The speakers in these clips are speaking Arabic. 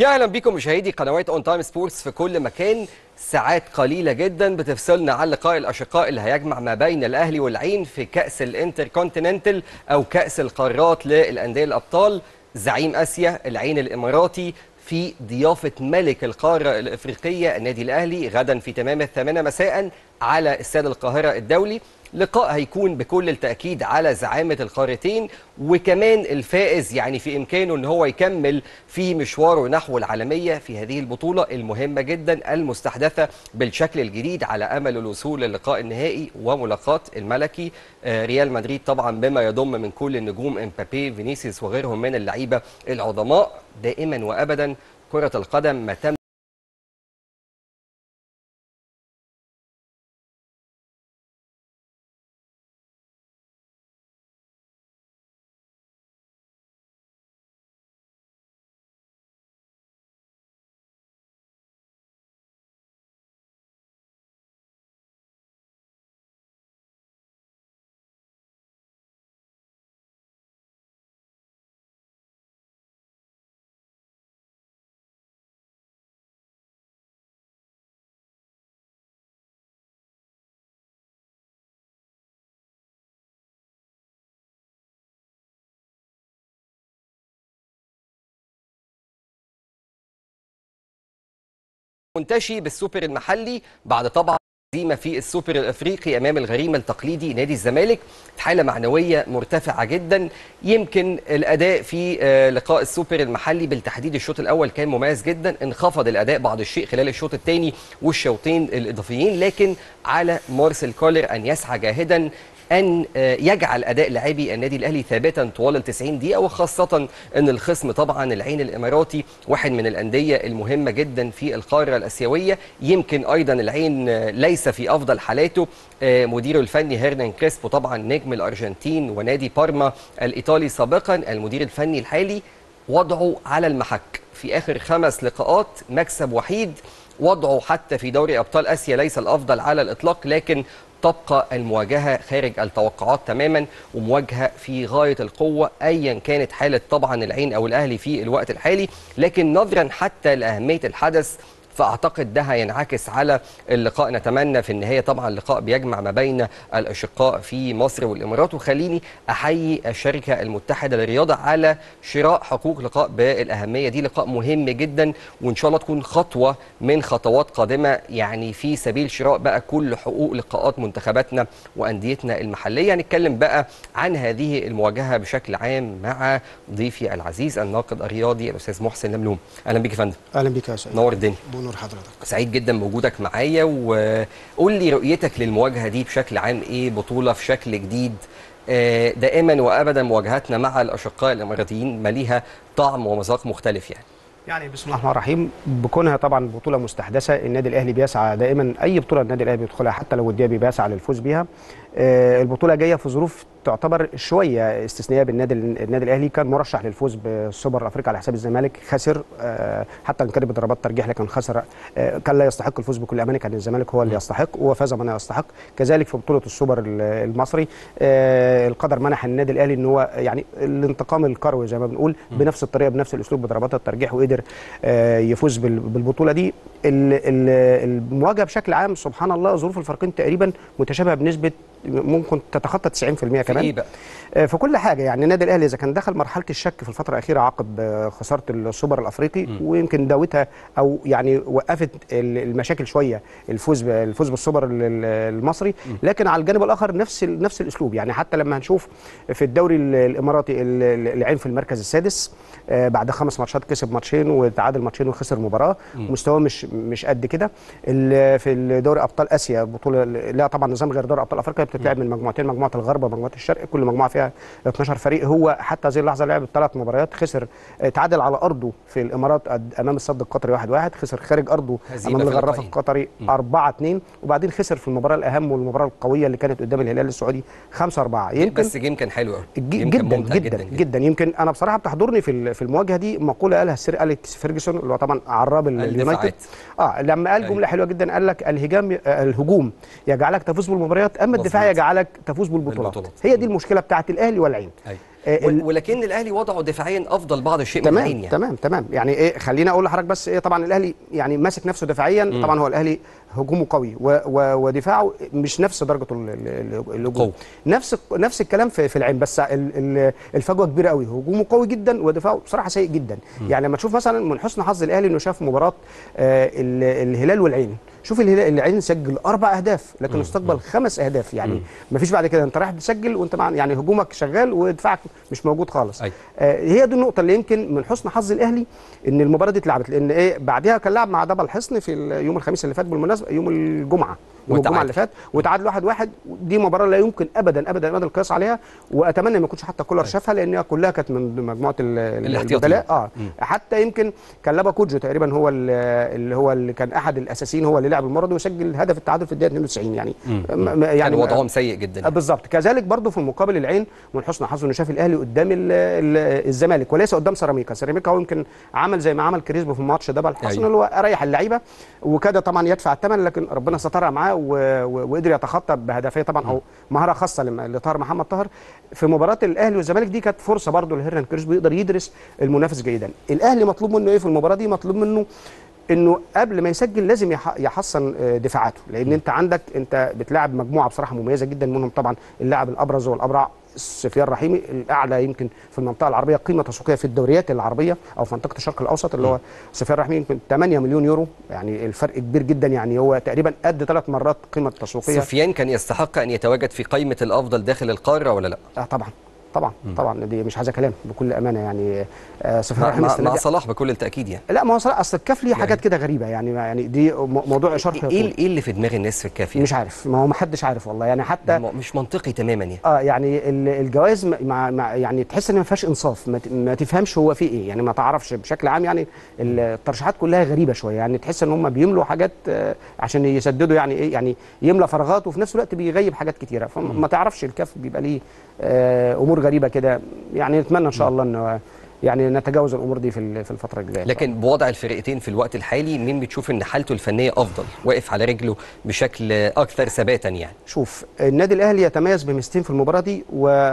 يا اهلا بكم مشاهدي قنوات اون تايم سبورتس في كل مكان. ساعات قليله جدا بتفصلنا عن لقاء الاشقاء اللي هيجمع ما بين الاهلي والعين في كاس الانتركونتيننتال او كاس القارات للانديه الابطال. زعيم اسيا العين الاماراتي في ضيافه ملك القاره الافريقيه النادي الاهلي غدا في تمام 8 مساء على استاد القاهره الدولي. لقاء هيكون بكل التأكيد على زعامة القارتين، وكمان الفائز يعني في إمكانه أن هو يكمل في مشواره نحو العالمية في هذه البطولة المهمة جدا المستحدثة بالشكل الجديد على أمل الوصول للقاء النهائي وملاقاة الملكي ريال مدريد، طبعا بما يضم من كل النجوم امبابي فينيسيوس وغيرهم من اللعيبة العظماء. دائما وأبدا كرة القدم ما تم منتشي بالسوبر المحلي بعد طبعا هزيمه في السوبر الافريقي امام الغريم التقليدي نادي الزمالك. حاله معنويه مرتفعه جدا. يمكن الاداء في لقاء السوبر المحلي بالتحديد الشوط الاول كان مميز جدا، انخفض الاداء بعض الشيء خلال الشوط الثاني والشوطين الاضافيين، لكن على مارسيل كولر ان يسعى جاهدا أن يجعل أداء لاعبي النادي الأهلي ثابتا طوال ال 90 دقيقة، وخاصة أن الخصم طبعا العين الإماراتي واحد من الأندية المهمة جدا في القارة الآسيوية. يمكن أيضا العين ليس في أفضل حالاته، مديره الفني هيرنان كريسبو طبعا نجم الأرجنتين ونادي بارما الإيطالي سابقا، المدير الفني الحالي وضعه على المحك في آخر 5 لقاءات مكسب وحيد. وضعه حتى في دوري أبطال آسيا ليس الأفضل على الإطلاق، لكن تبقى المواجهة خارج التوقعات تماما، ومواجهة في غاية القوة أيا كانت حالة طبعا العين أو الأهلي في الوقت الحالي. لكن نظرا حتى لأهمية الحدث فأعتقد ده هينعكس على اللقاء. نتمنى في النهاية طبعا اللقاء بيجمع ما بين الأشقاء في مصر والإمارات. وخليني أحيي الشركة المتحدة للرياضة على شراء حقوق لقاء بالأهمية دي. لقاء مهم جدا، وإن شاء الله تكون خطوة من خطوات قادمة يعني في سبيل شراء بقى كل حقوق لقاءات منتخباتنا وأنديتنا المحلية. هنتكلم بقى عن هذه المواجهة بشكل عام مع ضيفي العزيز الناقد الرياضي الأستاذ محسن لملوم. أهلا بك يا فندم. أهلا بك يا سيدي. نور الدنيا. نور حضرتك. سعيد جدا بوجودك معايا، وقول لي رؤيتك للمواجهه دي بشكل عام ايه؟ بطوله في شكل جديد. دائما وابدا مواجهاتنا مع الاشقاء الاماراتيين ما ليها طعم ومذاق مختلف يعني بسم الله الرحمن الرحيم. بكونها طبعا بطوله مستحدثه، النادي الاهلي بيسعى دائما اي بطوله النادي الاهلي بيدخلها حتى لو وديه بيسعى للفوز بيها. البطوله جايه في ظروف تعتبر شويه استثنائيه بالنادي الاهلي. كان مرشح للفوز بالسوبر الافريقي على حساب الزمالك، خسر حتى ان كان بضربات ترجيح، لكن خسر. كان لا يستحق الفوز بكل امانه، كان الزمالك هو اللي يستحق وفاز من يستحق. كذلك في بطوله السوبر المصري القدر منح النادي الاهلي ان هو يعني الانتقام الكروي زي ما بنقول بنفس الطريقه بنفس الاسلوب بضربات الترجيح، وقدر يفوز بالبطوله دي. المواجهه بشكل عام سبحان الله ظروف الفريقين تقريبا متشابهه بنسبه ممكن تتخطى 90% كمان. إيه بقى؟ في كل حاجه. يعني النادي الاهلي اذا كان دخل مرحله الشك في الفتره الاخيره عقب خساره السوبر الافريقي، ويمكن داوتها او يعني وقفت المشاكل شويه الفوز بالسوبر المصري، لكن على الجانب الاخر نفس الاسلوب. يعني حتى لما هنشوف في الدوري الاماراتي العين في المركز السادس بعد 5 ماتشات، كسب ماتشين وتعادل ماتشين وخسر مباراه، مستواه مش قد كده. في دوري ابطال اسيا بطوله لا طبعا نظام غير دوري ابطال افريقيا، بتتلعب من مجموعتين، مجموعه الغرب ومجموعه الشرق، كل مجموعه فيها 12 فريق. هو حتى هذه اللحظه لعب 3 مباريات، خسر تعادل على ارضه في الامارات امام الصد القطري 1-1، خسر خارج ارضه امام الغرافه القطري 4-2، وبعدين خسر في المباراه الاهم والمباراه القويه اللي كانت قدام الهلال السعودي 5-4. يمكن بس جيم كان حلو قوي جدا جدا جدا. يمكن انا بصراحه بتحضرني في المواجهه دي مقوله قالها السير أليكس فيرجسون اللي هو طبعا عراب اليونايتد. لما قال جمله حلوه جدا، قال لك الهجوم يجعلك تفوز بالمباريات، اما الدفاع يجعلك تفوز بالبطولات. هي دي المشكله بتاعت الاهلي والعين. ولكن الاهلي وضعه دفاعيا افضل بعض الشيء من العين يعني. تمام يعني ايه، خلينا اقول لحضرتك بس ايه، طبعا الاهلي يعني ماسك نفسه دفاعيا. طبعا هو الاهلي هجومه قوي ودفاعه مش نفس درجه الهجوم. نفس الكلام في العين، بس الفجوه كبيره قوي. هجومه قوي جدا ودفاعه بصراحه سيء جدا. يعني لما تشوف مثلا من حسن حظ الاهلي انه شاف مباراه الهلال والعين. شوف العين سجل 4 أهداف لكن استقبل 5 أهداف. يعني ما فيش بعد كده، انت رايح تسجل وانت يعني هجومك شغال ودفاعك مش موجود خالص. هي دي النقطه اللي يمكن من حسن حظ الاهلي ان المباراه دي اتلعبت، لان ايه بعدها كان لعب مع دبل حصن في يوم الخميس اللي فات، بالمناسبه يوم الجمعه اللي فات، وتعادل 1-1. دي مباراه لا يمكن ابدا القياس عليها، واتمنى ما يكونش حتى كولر شافها لانها كلها كانت من مجموعه البدلاء. حتى يمكن كان لابا كوجو تقريبا هو اللي كان احد الاساسيين، هو اللي لعب المباراه دي وسجل هدف التعادل في الدقيقه 92. يعني يعني وضعهم سيء جدا بالظبط. كذلك برضه في المقابل العين من حسن حظه انه شاف الاهلي قدام الزمالك وليس قدام سيراميكا. هو يمكن عمل زي ما عمل كريسبو في الماتش ده بالحسن، اللي هو اريح اللعيبه وكاد طبعا يدفع الثمن، لكن ربنا سترها معاه وقدر يتخطى بهدفيه طبعا او مهاره خاصه لطاهر محمد طاهر. في مباراه الاهلي والزمالك دي كانت فرصه برضه لهيرنان كريسبو يقدر يدرس المنافس جيدا. الاهلي مطلوب منه ايه في المباراه دي؟ مطلوب منه انه قبل ما يسجل لازم يحصن دفاعاته، لان انت بتلاعب مجموعه بصراحه مميزه جدا، منهم طبعا اللاعب الابرز والابرع سفيان رحيمي، الاعلى يمكن في المنطقه العربيه قيمه تسويقيه في الدوريات العربيه او في منطقه الشرق الاوسط، اللي هو سفيان رحيمي يمكن 8 مليون يورو. يعني الفرق كبير جدا، يعني هو تقريبا قد 3 مرات قيمه تسويقيه. سفيان كان يستحق ان يتواجد في قائمه الافضل داخل القاره ولا لا؟ طبعا دي مش عايزه كلام بكل امانه. يعني سفيان رحيمي مع صلاح بكل التاكيد يعني. لا ما هو صلاح اصل الكاف ليه حاجات كده غريبه يعني دي موضوع شرح. ايه اللي في دماغ الناس في الكاف يعني؟ مش عارف، ما هو ما حدش عارف والله. يعني حتى مش منطقي تماما يعني. يعني الجوائز يعني تحس ان ما فيهاش انصاف، ما تفهمش هو في ايه، يعني ما تعرفش بشكل عام. يعني الترشيحات كلها غريبه شويه، يعني تحس ان هم بيملوا حاجات عشان يسددوا يعني ايه، يعني يملى فراغات وفي نفس الوقت بيغيب حاجات كتيره، فما تعرفش الكاف بيبقى ليه امور غريبه كده. يعني نتمنى ان شاء الله انه يعني نتجاوز الامور دي في الفتره الجايه. لكن بوضع الفرقتين في الوقت الحالي، مين بتشوف ان حالته الفنيه افضل، واقف على رجله بشكل اكثر ثباتا يعني؟ شوف، النادي الاهلي يتميز بميزتين في المباراه دي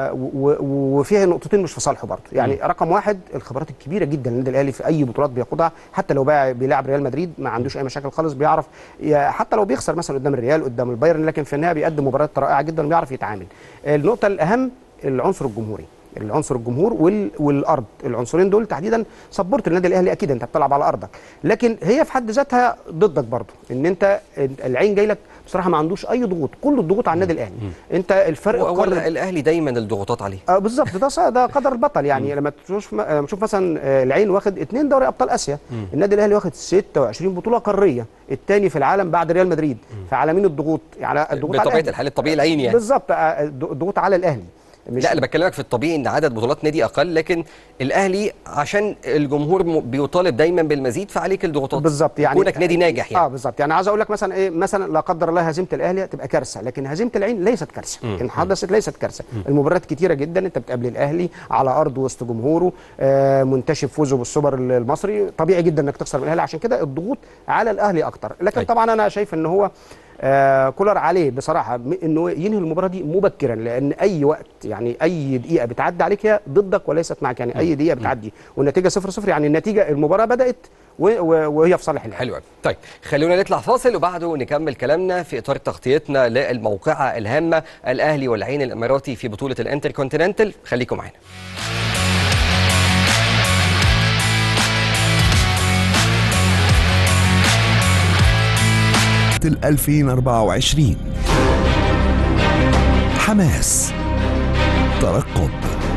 وفيها نقطتين مش في صالحه برضه. يعني رقم واحد الخبرات الكبيره جدا للنادي الاهلي في اي بطولات بياخدها، حتى لو بيلعب ريال مدريد ما عندوش اي مشاكل خالص، بيعرف حتى لو بيخسر مثلا قدام الريال قدام البايرن، لكن في النهايه بيقدم مباريات رائعه جدا وبيعرف يتعامل. النقطه الاهم العنصر الجمهور والارض. العنصرين دول تحديدا سبورت النادي الاهلي، اكيد انت بتلعب على ارضك، لكن هي في حد ذاتها ضدك برضه، ان انت العين جاي لك بصراحه ما عندوش اي ضغوط، كل الضغوط على النادي الاهلي. انت الفرق الاهلي دايما الضغوطات عليه. بالظبط، ده قدر البطل. يعني لما تشوف مثلا العين واخد 2 دوري ابطال اسيا، النادي الاهلي واخد 26 بطوله قاريه، الثاني في العالم بعد ريال مدريد. فعلى مين الضغوط؟ يعني الضغوط بطبيعه الحال الطبيعي العين يعني. بالظبط، الضغوط على الاهلي. لا انا بكلمك في الطبيعي ان عدد بطولات نادي اقل، لكن الاهلي عشان الجمهور بيطالب دايما بالمزيد فعليك الضغوطات. بالظبط، يعني كونك نادي ناجح يعني. بالظبط. يعني عايز اقول لك مثلا ايه، مثلا لا قدر الله هزيمه الاهلي تبقى كارثه، لكن هزيمه العين ليست كارثه. ان حدثت ليست كارثه. المباريات كتيره جدا، انت بتقابل الاهلي على ارض وسط جمهوره، منتشب فوزه بالسوبر المصري، طبيعي جدا انك تخسر من الاهلي، عشان كده الضغوط على الاهلي اكتر. لكن طبعا انا شايف ان هو كولر عليه بصراحه انه ينهي المباراه دي مبكرا، لان اي وقت يعني اي دقيقه بتعدي عليك هي ضدك وليست معك. يعني اي دقيقه بتعدي والنتيجه 0-0، يعني النتيجه المباراه بدات وهي في صالح الاهلي. حلو قوي. طيب خلونا نطلع فاصل وبعده نكمل كلامنا في اطار تغطيتنا للموقعه الهامه الاهلي والعين الاماراتي في بطوله الانتركونتيننتال. خليكم معانا. 2024 حماس، ترقب.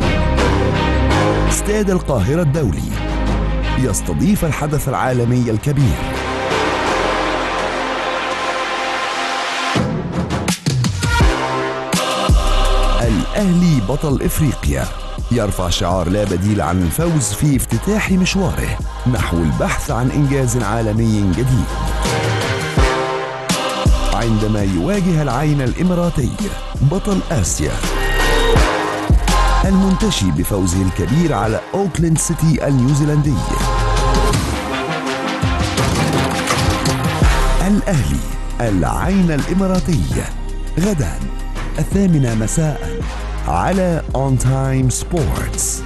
استاد القاهرة الدولي يستضيف الحدث العالمي الكبير. الأهلي بطل إفريقيا يرفع شعار لا بديل عن الفوز في افتتاح مشواره نحو البحث عن إنجاز عالمي جديد، عندما يواجه العين الإماراتي بطل آسيا المنتشي بفوزه الكبير على أوكلاند سيتي النيوزيلندي. الأهلي العين الإماراتي غدا 8 مساء على On Time Sports.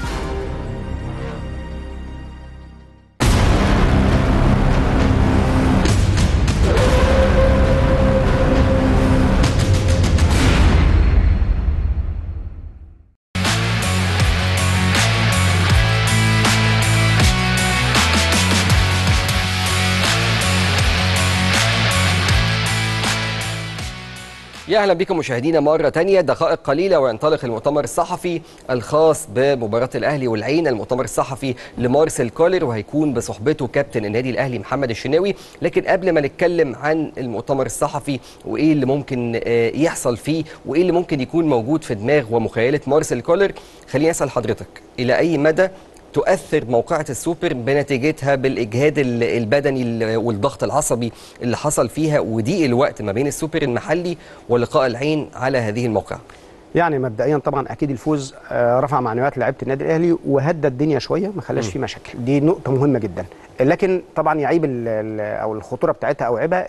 يا اهلا بكم مشاهدينا مره ثانيه. دقائق قليله وينطلق المؤتمر الصحفي الخاص بمباراه الاهلي والعين، المؤتمر الصحفي لمارسيل كولر، وهيكون بصحبته كابتن النادي الاهلي محمد الشناوي. لكن قبل ما نتكلم عن المؤتمر الصحفي وايه اللي ممكن يحصل فيه وايه اللي ممكن يكون موجود في دماغ ومخيله مارسيل كولر، خليني اسال حضرتك الى اي مدى تؤثر موقعة السوبر بنتيجتها بالإجهاد البدني والضغط العصبي اللي حصل فيها وضيق الوقت ما بين السوبر المحلي ولقاء العين على هذه الموقعة؟ يعني مبدئيا طبعا اكيد الفوز رفع معنويات لعيبه النادي الاهلي وهدى الدنيا شويه، ما خلاش فيه مشاكل، دي نقطه مهمه جدا. لكن طبعا يعيب او الخطوره بتاعتها او عيبها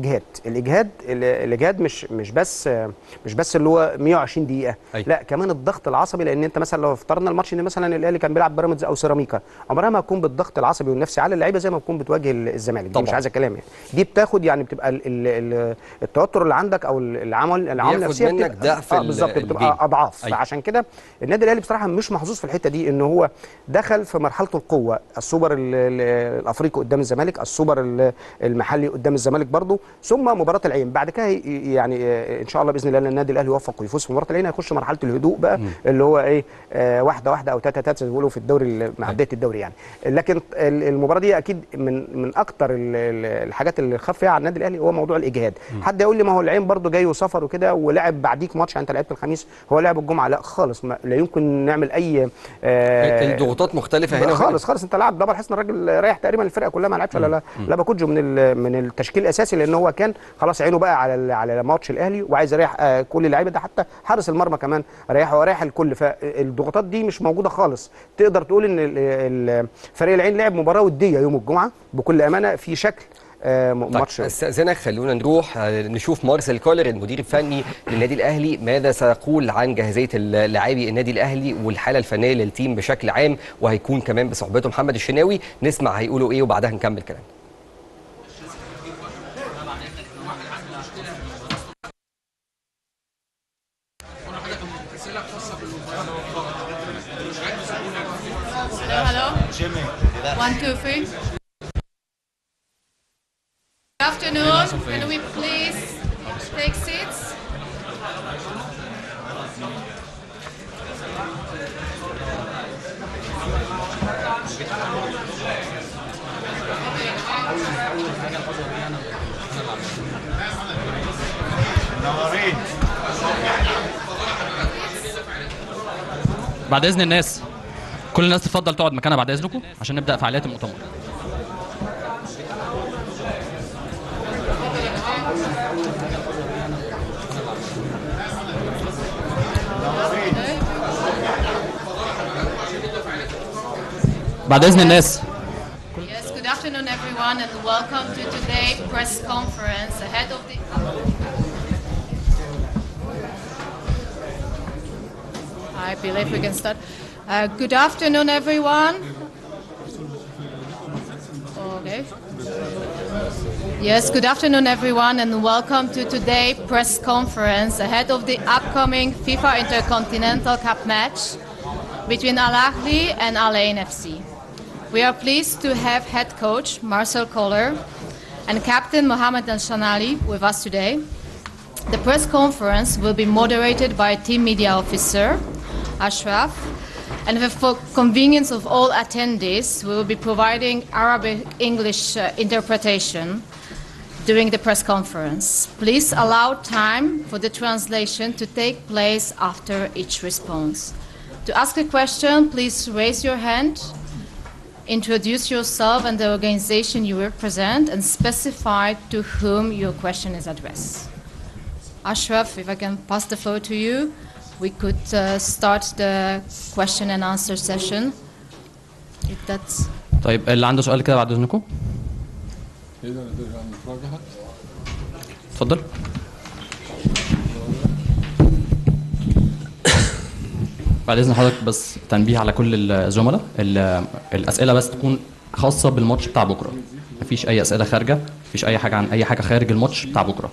الاجهاد مش بس اللي هو 120 دقيقه، لا كمان الضغط العصبي. لان انت مثلا لو افترضنا الماتش ان مثلا الاهلي كان بيلعب بيراميدز او سيراميكا، عمرها ما هتكون بالضغط العصبي والنفسي على اللعيبه زي ما بتكون بتواجه الزمالك. دي مش عايزه كلام يعني، دي بتاخد يعني بتبقى التوتر اللي عندك او العامل النفسيه منك ضعف بالظبط، بتبقى اضعاف. فعشان كده النادي الاهلي بصراحه مش محظوظ في الحته دي، ان هو دخل في مرحله القوه، السوبر الافريقي قدام الزمالك، السوبر المحلي قدام الزمالك برضه، ثم مباراه العين. بعد كده يعني ان شاء الله باذن الله النادي الاهلي يوفق ويفوز في مباراه العين، هيخش مرحله الهدوء بقى اللي هو ايه، واحده واحده او تاتا زي ما بيقولوا في الدوري مع بدايه الدوري يعني. لكن المباراه دي اكيد من اكتر الحاجات اللي خاف فيها على النادي الاهلي هو موضوع الاجهاد. حد يقول لي ما هو العين برضه جاي وسفر وكده ولعب بعديك ماتش، انت لعبت الخميس هو لعب الجمعه، لا خالص، لا يمكن نعمل اي الضغوطات مختلفه هنا خالص. انت لاعب دبل، حس ان الراجل رايح تقريبا الفرقه كلها ما لعبش ولا لا باكوجو من التشكيل الاساسي، لان هو كان خلاص عينه بقى على ماتش الاهلي وعايز يريح كل اللعيبه، ده حتى حارس المرمى كمان ريحه وريح الكل. فالضغوطات دي مش موجوده خالص. تقدر تقول ان فريق العين لعب مباراه وديه يوم الجمعه بكل امانه في شكل ماتش. استاذنك خلونا نروح نشوف مارسيل كولر المدير الفني للنادي الاهلي ماذا سيقول عن جاهزيه لاعبي النادي الاهلي والحاله الفنيه للتيم بشكل عام، وهيكون كمان بصحبته محمد الشناوي. نسمع هيقولوا ايه وبعدها نكمل كلام. Hello. Jimmy. 1, 2, 3. Good afternoon. Can we please take seats? بعد اذن الناس، كل الناس تفضل تقعد مكانها بعد اذنكم عشان نبدا فعاليات المؤتمر. بعد اذن الناس. Yes, good afternoon everyone and welcome to today's press conference ahead of the I believe we can start. Good afternoon everyone. Okay. Yes, good afternoon everyone and welcome to today's press conference ahead of the upcoming FIFA Intercontinental Cup match between Al Ahly and Al Ain FC. We are pleased to have head coach Marcel Koller and captain Mohamed El Shanali with us today. The press conference will be moderated by team media officer Ashraf, and for convenience of all attendees, we will be providing Arabic-English interpretation during the press conference. Please allow time for the translation to take place after each response. To ask a question, please raise your hand, introduce yourself and the organization you represent, and specify to whom your question is addressed. Ashraf, if I can pass the floor to you, we could start the question and answer session. If that's... طيب اللي عنده سؤال كده بعد اذنكم اتفضل. بعد اذن حضرتك بس تنبيه على كل الزملاء، الاسئله بس تكون خاصه بالماتش بتاع بكره، مفيش اي اسئله خارجه، مفيش اي حاجه عن اي حاجه خارج الماتش بتاع بكره.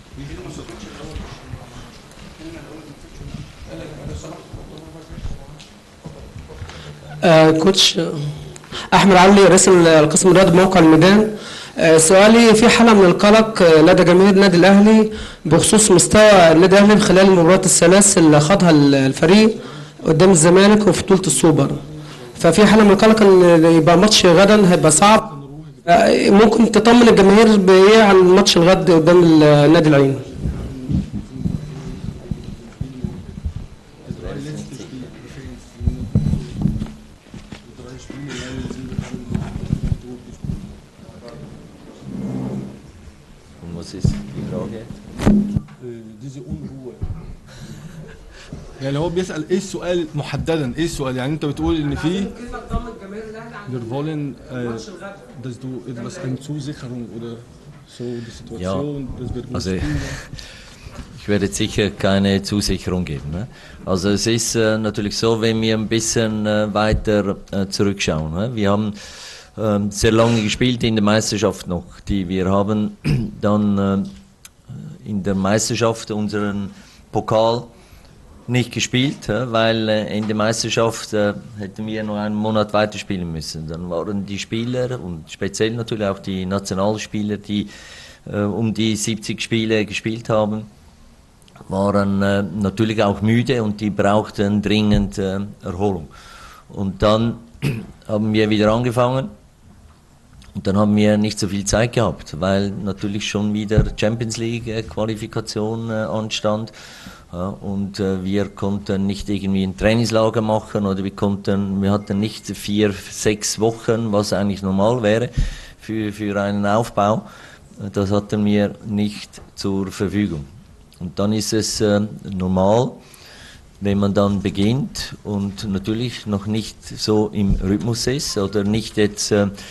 كوتش احمد علي رئيس القسم الرياضي بموقع الميدان. سؤالي في حالة من القلق لدى جماهير النادي الأهلي بخصوص مستوى النادي الأهلي خلال المباريات الثلاث اللي خاضها الفريق قدام الزمالك وفي بطولة السوبر، ففي حالة من القلق إن يبقى ماتش غدا هيبقى صعب. ممكن تطمن الجماهير بإيه عن ماتش الغد قدام النادي العين؟ يعني هو بيسأل ايه السؤال محددا، ايه السؤال؟ يعني انت بتقول ان في wir wollen dass du etwas eine Zusicherung oder so die Situation, das wird also ich werde jetzt sicher keine Zusicherung geben. Ne? Also es ist natürlich so, wenn wir ein bisschen weiter zurückschauen. Ne? Wir haben sehr lange gespielt in der Meisterschaft noch. Wir haben dann in der Meisterschaft unseren Pokal nicht gespielt, weil in der Meisterschaft hätten wir noch einen Monat weiter spielen müssen. Dann waren die Spieler und speziell natürlich auch die Nationalspieler, die um die 70 Spiele gespielt haben, waren natürlich auch müde und die brauchten dringend Erholung. Und dann haben wir wieder angefangen und dann haben wir nicht so viel Zeit gehabt, weil natürlich schon wieder Champions League Qualifikation anstand. Ja, und wir konnten nicht irgendwie ein Trainingslager machen oder wir hatten nicht 4-6 Wochen, was eigentlich normal wäre für einen Aufbau. Das hatten wir nicht zur Verfügung. Und dann ist es normal, wenn man dann beginnt und natürlich noch nicht so im Rhythmus ist oder nicht jetzt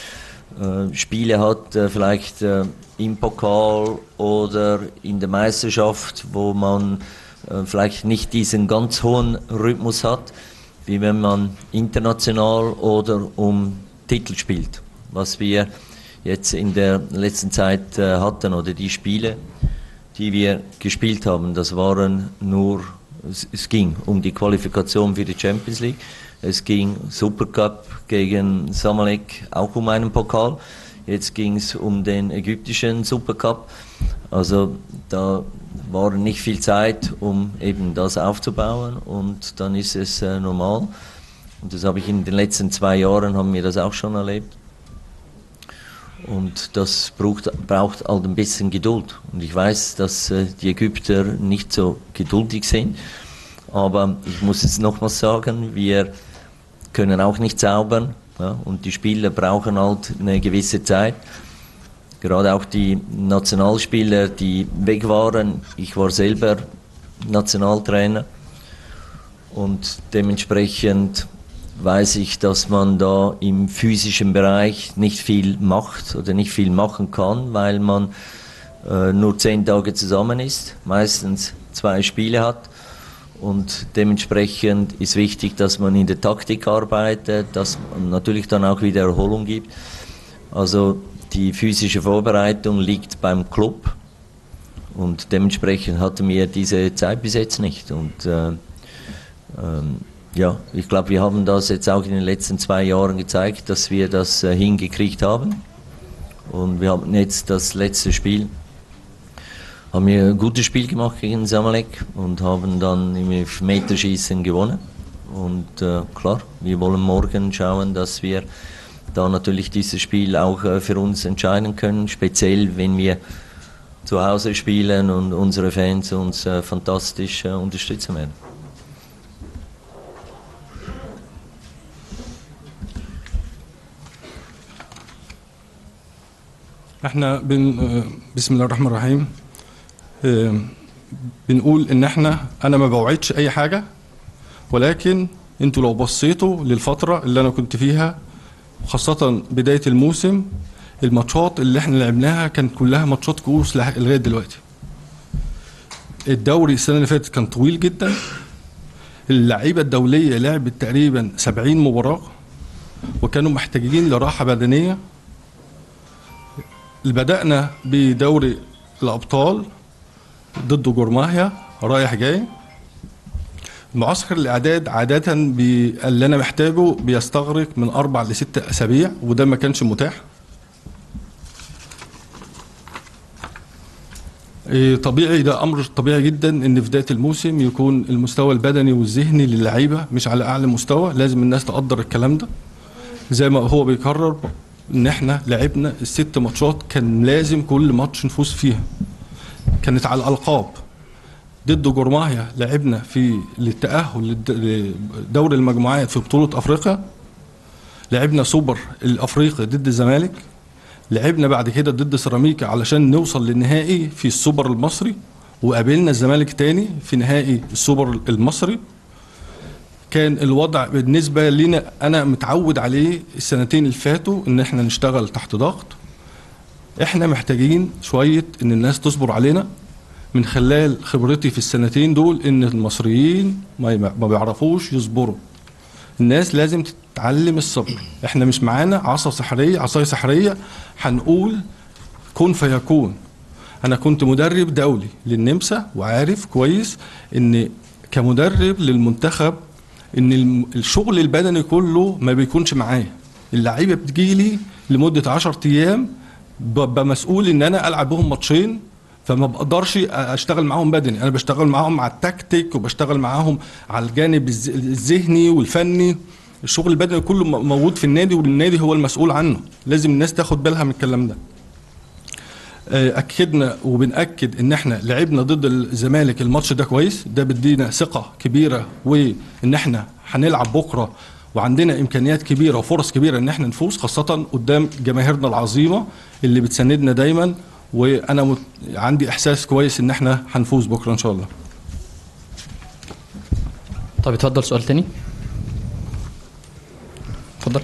Spiele hat, vielleicht im Pokal oder in der Meisterschaft, wo man vielleicht nicht diesen ganz hohen Rhythmus hat, wie wenn man international oder um Titel spielt, was wir jetzt in der letzten Zeit hatten, oder die Spiele, die wir gespielt haben, das waren nur, es ging um die Qualifikation für die Champions League, es ging Supercup gegen Zamalek, auch um einen Pokal, jetzt ging es um den ägyptischen Supercup, also da war nicht viel Zeit, um eben das aufzubauen, und dann ist es normal, und das habe ich in den letzten 2 Jahren, haben wir das auch schon erlebt, und das braucht halt ein bisschen Geduld, und ich weiß, dass die Ägypter nicht so geduldig sind, aber ich muss jetzt nochmals sagen, wir können auch nicht zaubern, ja, und die Spieler brauchen halt eine gewisse Zeit. Gerade auch die Nationalspieler, die weg waren. Ich war selber Nationaltrainer und dementsprechend weiß ich, dass man da im physischen Bereich nicht viel macht oder nicht viel machen kann, weil man nur 10 Tage zusammen ist, meistens 2 Spiele hat. Und dementsprechend ist wichtig, dass man in der Taktik arbeitet, dass man natürlich dann auch wieder Erholung gibt. Also die physische Vorbereitung liegt beim Club und dementsprechend hatten wir diese Zeit bis jetzt nicht. Und ja, ich glaube, wir haben das jetzt auch in den letzten 2 Jahren gezeigt, dass wir das hingekriegt haben. Und wir haben jetzt das letzte Spiel, haben wir ein gutes Spiel gemacht gegen Zamalek und haben dann im Elfmeterschießen gewonnen. Und klar, wir wollen morgen schauen, dass wir da natürlich dieses Spiel auch für uns entscheiden können, speziell wenn wir zu Hause spielen und unsere Fans uns fantastisch unterstützen werden. احنا بسم الله الرحمن الرحيم بنقول ان انا ما بوعدش اي حاجه، ولكن انتوا لو بصيتوا للفتره اللي انا كنت فيها خاصه بدايه الموسم، الماتشات اللي احنا لعبناها كانت كلها ماتشات كؤوس لغايه دلوقتي. الدوري السنه اللي فاتت كان طويل جدا، اللعيبه الدوليه لعبت تقريبا 70 مباراه وكانوا محتاجين لراحه بدنيه. بدأنا بدوري الابطال ضد جورماهيا رايح جاي. معسكر الاعداد عاده اللي انا محتاجه بيستغرق من 4 ل 6 أسابيع وده ما كانش متاح. طبيعي، ده امر طبيعي جدا ان في بدايه الموسم يكون المستوى البدني والذهني للعيبه مش على اعلى مستوى. لازم الناس تقدر الكلام ده. زي ما هو بيكرر ان احنا لعبنا ال6 ماتشات كان لازم كل ماتش نفوز فيها. كانت على الالقاب. ضد جورماهيا لعبنا في للتاهل لدوري المجموعات في بطوله افريقيا. لعبنا سوبر الافريقي ضد الزمالك. لعبنا بعد كده ضد سيراميكا علشان نوصل للنهائي في السوبر المصري، وقابلنا الزمالك تاني في نهائي السوبر المصري. كان الوضع بالنسبه لنا انا متعود عليه السنتين اللي فاتوا ان احنا نشتغل تحت ضغط. احنا محتاجين شويه ان الناس تصبر علينا. من خلال خبرتي في السنتين دول ان المصريين ما بيعرفوش يصبروا. الناس لازم تتعلم الصبر. احنا مش معانا عصاية سحرية هنقول كن فيكون. انا كنت مدرب دولي للنمسا وعارف كويس ان كمدرب للمنتخب ان الشغل البدني كله ما بيكونش معايا. اللعيبه بتجيلي لمده 10 ايام ببقى مسؤول ان انا العب بهم ماتشين، فما بقدرش اشتغل معاهم بدني. انا بشتغل معاهم على التكتيك وبشتغل معاهم على الجانب الذهني والفني. الشغل البدني كله موجود في النادي والنادي هو المسؤول عنه. لازم الناس تاخد بالها من الكلام ده. اكدنا وبنأكد ان احنا لعبنا ضد الزمالك الماتش ده كويس. ده بيدينا ثقة كبيرة وان احنا هنلعب بكرة وعندنا امكانيات كبيرة وفرص كبيرة ان احنا نفوز، خاصة قدام جماهيرنا العظيمة اللي بتساندنا دايما. وانا عندي احساس كويس ان احنا هنفوز بكره ان شاء الله. طيب اتفضل سؤال تاني. اتفضل.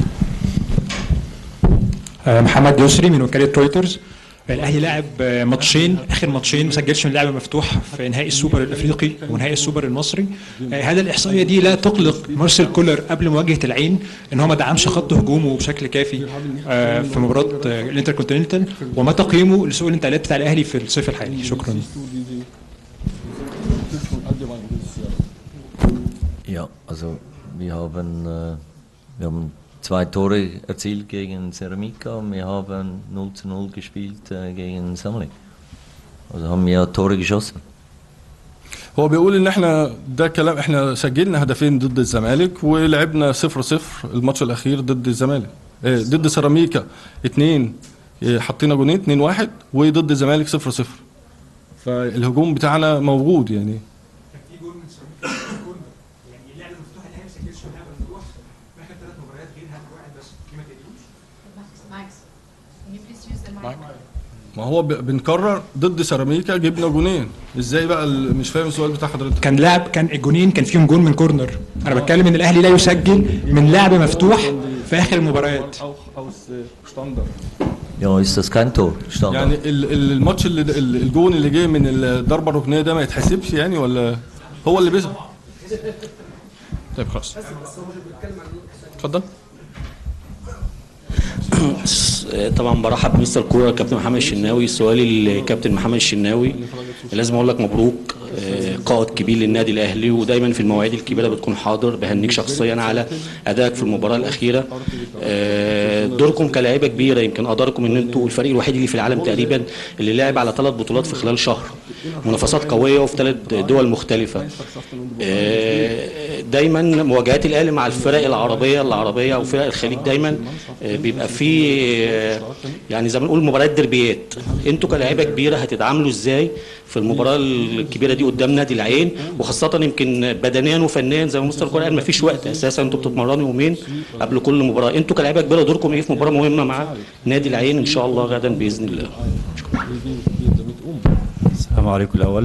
محمد يسري من وكالة رويترز. الاهلي لعب ماتشين، اخر ماتشين ما سجلش من لعب مفتوح في نهائي السوبر الافريقي ونهائي السوبر المصري. هل الاحصائيه دي لا تقلق مارسيل كولر قبل مواجهه العين ان هو ما دعمش خط هجومه بشكل كافي في مباراه الانتركونتيننتال؟ وما تقييمه لسوق الانتقالات بتاع الاهلي في الصيف الحالي؟ شكرا. Ja, also wir haben 2 Tore erzielt gegen Ceramica und wir haben 0:0 gespielt gegen Zamalek. Also haben wir Tore geschossen. هو بيقول ان احنا ده كلام. احنا سجلنا هدفين ضد الزمالك ولعبنا 0-0 الماتش الاخير ضد الزمالك. ضد سيراميكا 2 حطينا جونين 2-1 وضد الزمالك 0-0. فالهجوم بتاعنا موجود يعني. ما هو بنكرر ضد سيراميكا جبنا جونين. ازاي بقى مش فاهم السؤال بتاع حضرتك. كان الجونين كان فيهم جون من كورنر. انا بتكلم ان الاهلي لا يسجل من لعب مفتوح في اخر المباريات. Ja, ist das kein Tor? Standard. يعني الماتش اللي الجون اللي جاي من الضربه الركنيه ده ما يتحسبش يعني ولا هو اللي بيسبق؟ طيب خلاص. اتفضل. طبعا برحب بمستر كوره كابتن محمد الشناوي. سؤالي للكابتن محمد الشناوي، لازم اقول لك مبروك، قائد كبير للنادي الاهلي ودايما في المواعيد الكبيره بتكون حاضر. بهنيك شخصيا على ادائك في المباراه الاخيره. دوركم كلاعيبه كبيره، يمكن قدركم ان انتوا الفريق الوحيد اللي في العالم تقريبا اللي لعب على 3 بطولات في خلال شهر، منافسات قويه وفي 3 دول مختلفه. دايما مواجهات الاهلي مع الفرق العربيه او فرق الخليج دايما بيبقى في يعني زي ما بنقول مباريات دربيات. انتوا كلاعيبه كبيره هتتعاملوا ازاي في المباراه الكبيره دي قدام نادي العين، وخاصه يمكن بدنيا وفنيا زي ما مستر كوره قال مفيش وقت اساسا، انتوا بتتمرنوا يومين قبل كل مباراه. انتوا كلاعيبه كبيره دوركم ايه في مباراه مهمه مع نادي العين ان شاء الله غدا باذن الله؟ السلام عليكم الاول.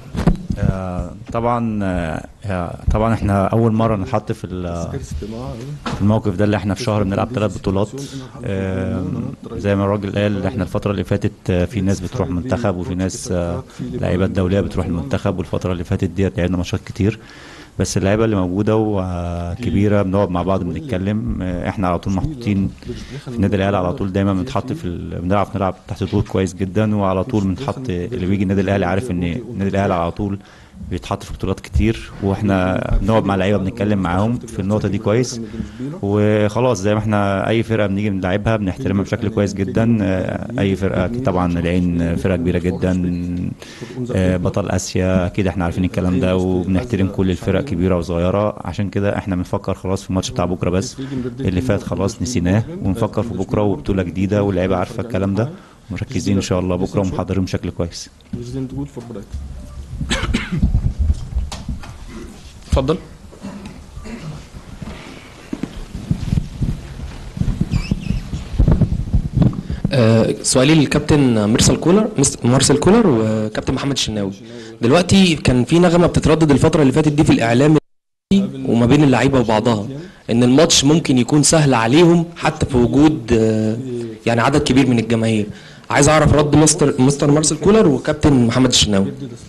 طبعا احنا اول مره نتحط في الموقف ده اللي احنا في شهر بنلعب 3 بطولات. زي ما الراجل قال احنا الفتره اللي فاتت في ناس بتروح منتخب وفي ناس لعيبه دوليه بتروح المنتخب، والفتره اللي فاتت دي لعبنا ماتشات كتير. بس اللعيبه اللي موجوده وكبيره بنقعد مع بعض بنتكلم. احنا على طول محطوطين في النادي الاهلي، على طول دايما بنتحط بنلعب تحت ضغوط كويس جدا، وعلى طول بنتحط اللي بيجي النادي الاهلي عارف ان النادي الاهلي على طول بيتحط في بطولات كتير، واحنا بنقعد مع اللعيبه بنتكلم معاهم في النقطه دي كويس. وخلاص زي ما احنا اي فرقه بنيجي بنلعبها بنحترمها بشكل كويس جدا. اي فرقه طبعا العين فرقه كبيره جدا، بطل اسيا اكيد احنا عارفين الكلام ده، وبنحترم كل الفرق كبيره وصغيره. عشان كده احنا بنفكر خلاص في الماتش بتاع بكره بس، اللي فات خلاص نسيناه، ونفكر في بكره وبطوله جديده، واللعيبه عارفه الكلام ده، مركزين ان شاء الله بكره ومحضرين بشكل كويس. اتفضل. سؤالي للكابتن مارسيل كولر وكابتن محمد الشناوي. دلوقتي كان في نغمه بتتردد الفتره اللي فاتت دي في الاعلام وما بين اللعيبه وبعضها ان الماتش ممكن يكون سهل عليهم حتى في وجود يعني عدد كبير من الجماهير. عايز اعرف رد مستر مارسيل كولر وكابتن محمد الشناوي.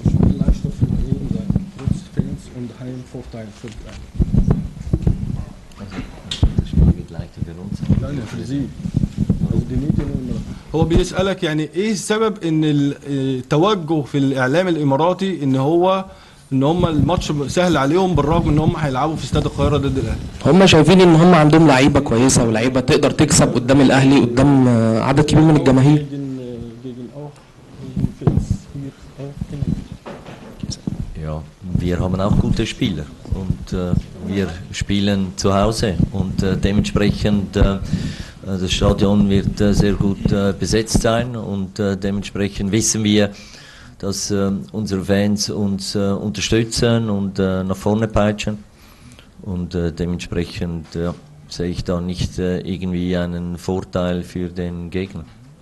هو بيسألك يعني ايه السبب ان التوجه في الاعلام الاماراتي ان هم الماتش سهل عليهم بالرغم ان هم هيلعبوا في استاد القاهره ضد الاهلي. هم شايفين ان هم عندهم لعيبه كويسه ولعيبه تقدر تكسب قدام الاهلي قدام عدد كبير من الجماهير. Ja, wir haben auch gute Spieler und wir spielen zu Hause und dementsprechend das Stadion wird sehr gut besetzt sein und dementsprechend wissen wir, dass unsere Fans uns unterstützen und nach vorne peitschen und dementsprechend sehe ich da nicht irgendwie einen Vorteil für den Gegner.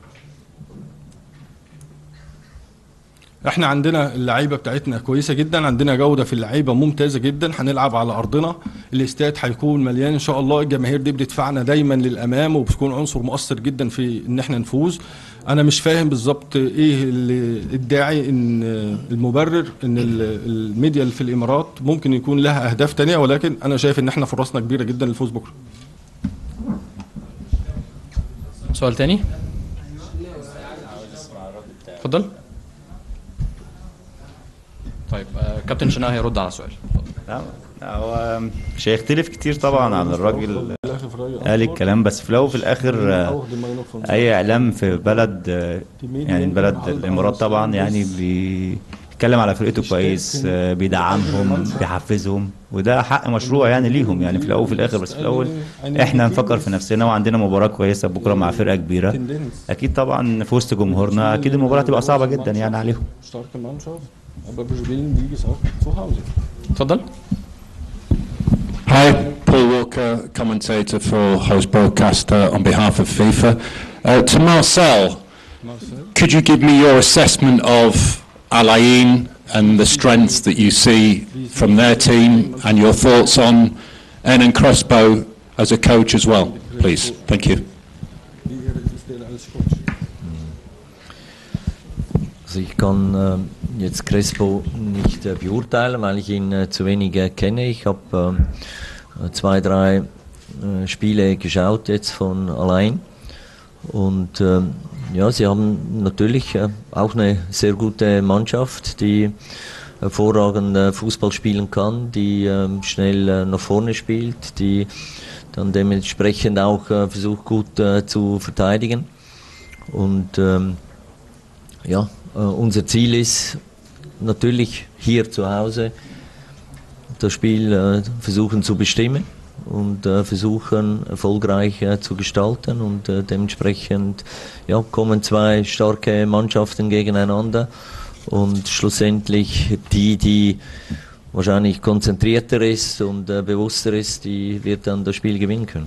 احنا عندنا اللعيبه بتاعتنا كويسه جدا، عندنا جوده في اللعيبه ممتازه جدا، هنلعب على ارضنا، الاستاد هيكون مليان ان شاء الله، الجماهير دي بتدفعنا دايما للامام وبتكون عنصر مؤثر جدا في ان احنا نفوز. انا مش فاهم بالظبط ايه الداعي ان المبرر ان الميديا اللي في الامارات ممكن يكون لها اهداف تانية، ولكن انا شايف ان احنا فرصنا كبيره جدا للفوز بكره. سؤال تاني؟ اتفضل. طيب كابتن شناوي هيرد على السؤال. هو مش هيختلف كتير طبعا عن الراجل قال الكلام، بس في الاول وفي الاخر اي اعلام في بلد يعني بلد الامارات طبعا يعني بيتكلم على فرقته كويس، بيدعمهم بيحفزهم، وده حق مشروع يعني ليهم يعني في الاول وفي الاخر. بس في الاول احنا نفكر في نفسنا، وعندنا مباراه كويسه بكره مع فرقه كبيره اكيد طبعا في وسط جمهورنا، اكيد المباراه تبقى صعبه جدا يعني عليهم. اتفضل. Hi, Paul Walker, commentator for Host Broadcaster on behalf of FIFA. To Marcel, could you give me your assessment of Al Ain and the strengths that you see from their team and your thoughts on Enan Crespo as a coach as well, please? Thank you. Also ich kann jetzt Crespo nicht beurteilen, weil ich ihn zu wenig kenne. Ich habe 2-3 Spiele geschaut jetzt von Alain und ja, sie haben natürlich auch eine sehr gute Mannschaft, die hervorragend Fußball spielen kann, die schnell nach vorne spielt, die dann dementsprechend auch versucht gut zu verteidigen und ja, unser Ziel ist natürlich hier zu Hause das Spiel versuchen zu bestimmen und versuchen erfolgreich zu gestalten und dementsprechend ja, kommen zwei starke Mannschaften gegeneinander und schlussendlich die wahrscheinlich konzentrierter ist und bewusster ist, die wird dann das Spiel gewinnen können.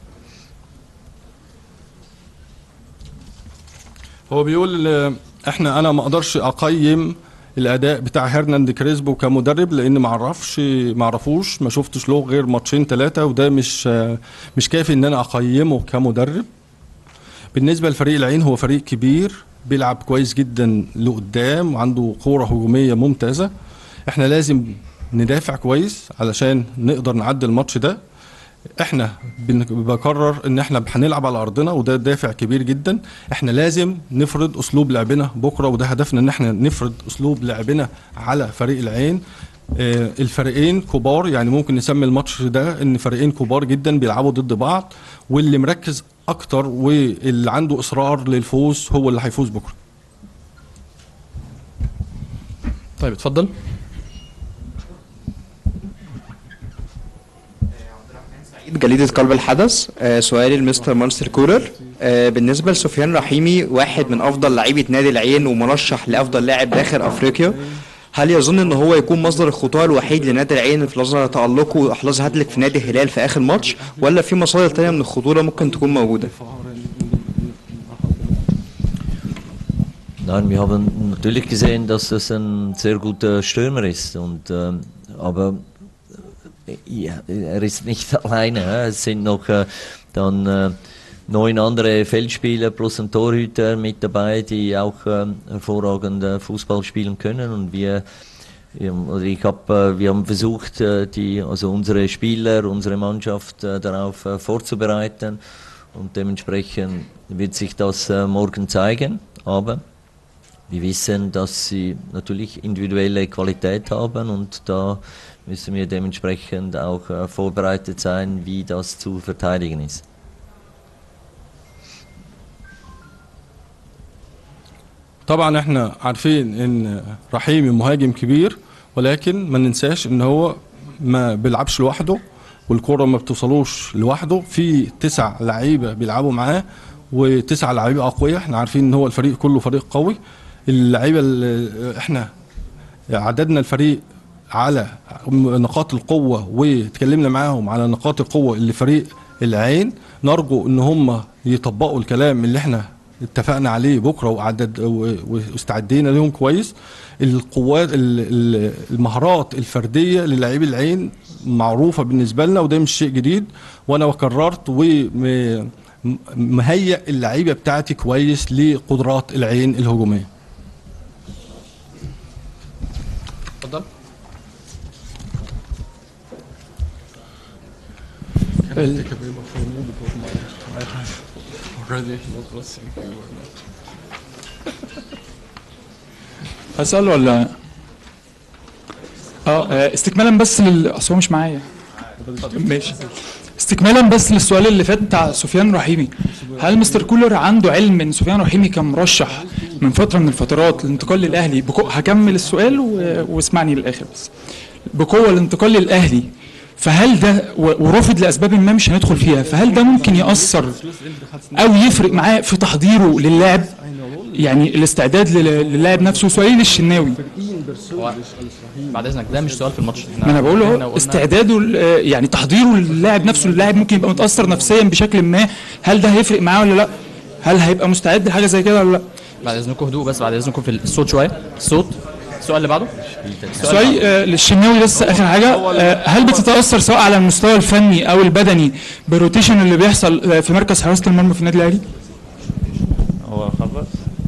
هو بيقول انا ما اقدرش اقيم الاداء بتاع هرناند كريسبو كمدرب لان ما اعرفوش، ما شفتش له غير ماتشين 3 وده مش كافي ان انا اقيمه كمدرب. بالنسبه لفريق العين هو فريق كبير بيلعب كويس جدا لقدام وعنده كوره هجوميه ممتازه. احنا لازم ندافع كويس علشان نقدر نعدي الماتش ده. احنا بقرر ان احنا هنلعب على ارضنا وده دافع كبير جدا. احنا لازم نفرض اسلوب لعبنا بكره وده هدفنا ان احنا نفرض اسلوب لعبنا على فريق العين. الفريقين كبار، يعني ممكن نسمي الماتش ده ان فريقين كبار جدا بيلعبوا ضد بعض، واللي مركز اكتر واللي عنده اصرار للفوز هو اللي هيفوز بكره. طيب اتفضل. جريدة قلب الحدث. سؤالي لمستر مارسيل كولر. بالنسبة لسفيان رحيمي، واحد من أفضل لعيبة نادي العين ومرشح لأفضل لاعب داخل أفريقيا، هل يظن ان هو يكون مصدر الخطوة الوحيد لنادي العين في نظر تألقه واحراز هاتريك في نادي الهلال في اخر ماتش، ولا في مصادر تانية من الخطورة ممكن تكون موجودة؟ Nein, wir haben natürlich gesehen, dass das ein sehr guter Stürmer ist aber ja, er ist nicht alleine. Es sind noch dann 9 andere Feldspieler plus ein Torhüter mit dabei, die auch hervorragend Fußball spielen können. Und wir haben versucht, unsere Spieler, unsere Mannschaft darauf vorzubereiten. Und dementsprechend wird sich das morgen zeigen. Aber wir wissen, dass sie natürlich individuelle Qualität haben und da müssen wir dementsprechend auch vorbereitet sein, wie das zu verteidigen ist. طبعا احنا عارفين ان رحيمي مهاجم كبير، ولكن ما ننساش ان هو ما بيلعبش لوحده والكرة ما بتوصلوش لوحده، في 9 لعيبة بيلعبوا معاه و9 لعيبة أقوياء. احنا عارفين ان هو الفريق كله فريق قوي. اللعيبة اللي احنا عددنا الفريق على نقاط القوة وتكلمنا معاهم على نقاط القوة اللي فريق العين، نرجو ان هم يطبقوا الكلام اللي احنا اتفقنا عليه بكره واستعدينا لهم كويس. القوات المهارات الفرديه للاعبي العين معروفه بالنسبه لنا وده مش شيء جديد، وانا قررت ومهيئ اللعيبه بتاعتي كويس لقدرات العين الهجوميه. اتفضل. اسال ولا استكمالا بس اصل هو مش معايا. ماشي. استكمالا بس للسؤال اللي فات بتاع سفيان رحيمي، هل مستر كولر عنده علم ان سفيان رحيمي كان مرشح من فتره من الفترات للانتقال للاهلي هكمل السؤال واسمعني للاخر بس. بقوه الانتقال للاهلي، فهل ده ورفض لاسباب ما مش هندخل فيها، فهل ده ممكن ياثر او يفرق معاه في تحضيره للاعب، يعني الاستعداد للاعب نفسه؟ سؤالي للشناوي. بعد اذنك ده مش سؤال في الماتش. ما انا بقول له استعداده يعني تحضيره للاعب نفسه، اللاعب ممكن يبقى متاثر نفسيا بشكل ما، هل ده هيفرق معاه ولا لا؟ هل هيبقى مستعد لحاجه زي كده ولا لا؟ بعد اذنكم هدوء بس، بعد اذنكم في الصوت شويه، الصوت. السؤال اللي بعده. سؤالي للشناوي بس اخر حاجه، هل بتتاثر سواء على المستوى الفني او البدني بالروتيشن اللي بيحصل في مركز حراسه المرمى في النادي الاهلي؟ هو خلص.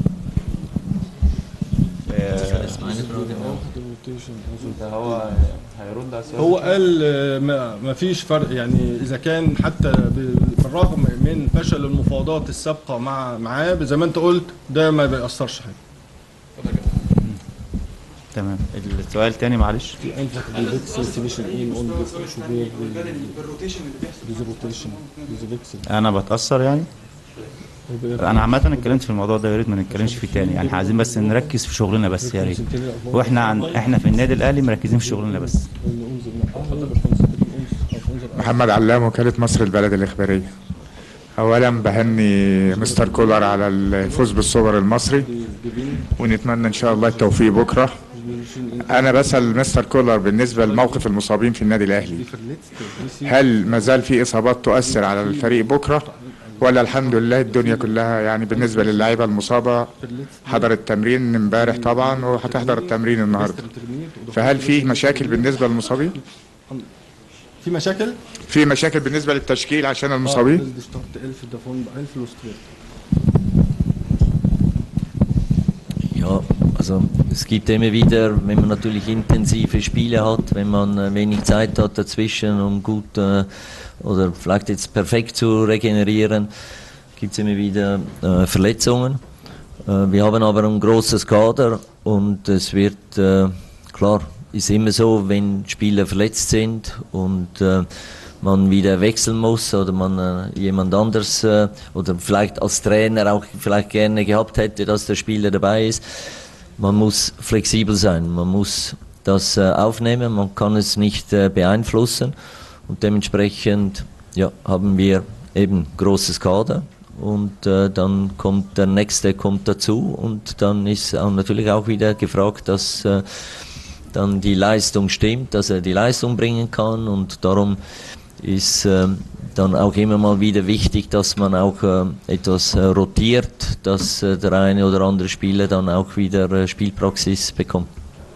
هو هيرد على السؤال. هو قال ما فيش فرق، يعني اذا كان حتى بالرغم من فشل المفاوضات السابقه معاه زي ما انت قلت ده ما بيأثرش حاجه. تمام. السؤال الثاني معلش. انا بتأثر يعني؟ انا عامه اتكلمت في الموضوع ده، يا ريت ما نتكلمش فيه تاني، يعني عايزين بس نركز في شغلنا بس يا ريت. احنا في النادي الاهلي مركزين في شغلنا بس. محمد علام، وكالة مصر البلد الإخبارية. أولا بهني مستر كولر على الفوز بالسوبر المصري ونتمنى إن شاء الله التوفيق بكرة. أنا بسأل مستر كولر بالنسبة لموقف المصابين في النادي الأهلي، هل ما زال في إصابات تؤثر على الفريق بكرة ولا الحمد لله الدنيا كلها يعني بالنسبة للاعيبة المصابة حضرت التمرين امبارح طبعا وهتحضر التمرين النهارده، فهل في مشاكل بالنسبة للمصابين؟ في مشاكل بالنسبة للتشكيل عشان المصابين؟ Ja, Also es gibt immer wieder, wenn man natürlich intensive Spiele hat, wenn man wenig Zeit hat dazwischen, um gut oder vielleicht jetzt perfekt zu regenerieren, gibt es immer wieder Verletzungen. Wir haben aber ein großes Kader und es wird, klar, ist immer so, wenn Spieler verletzt sind und man wieder wechseln muss oder man jemand anders oder vielleicht als Trainer auch vielleicht gerne gehabt hätte, dass der Spieler dabei ist. Man muss flexibel sein, man muss das aufnehmen, man kann es nicht beeinflussen und dementsprechend ja, haben wir eben großes Kader und dann kommt der nächste kommt dazu und dann ist auch natürlich auch wieder gefragt, dass dann die Leistung stimmt, dass er die Leistung bringen kann und darum ist dann auch immer mal wieder wichtig, dass man auch etwas rotiert, dass der eine oder andere Spieler dann auch wieder Spielpraxis bekommt.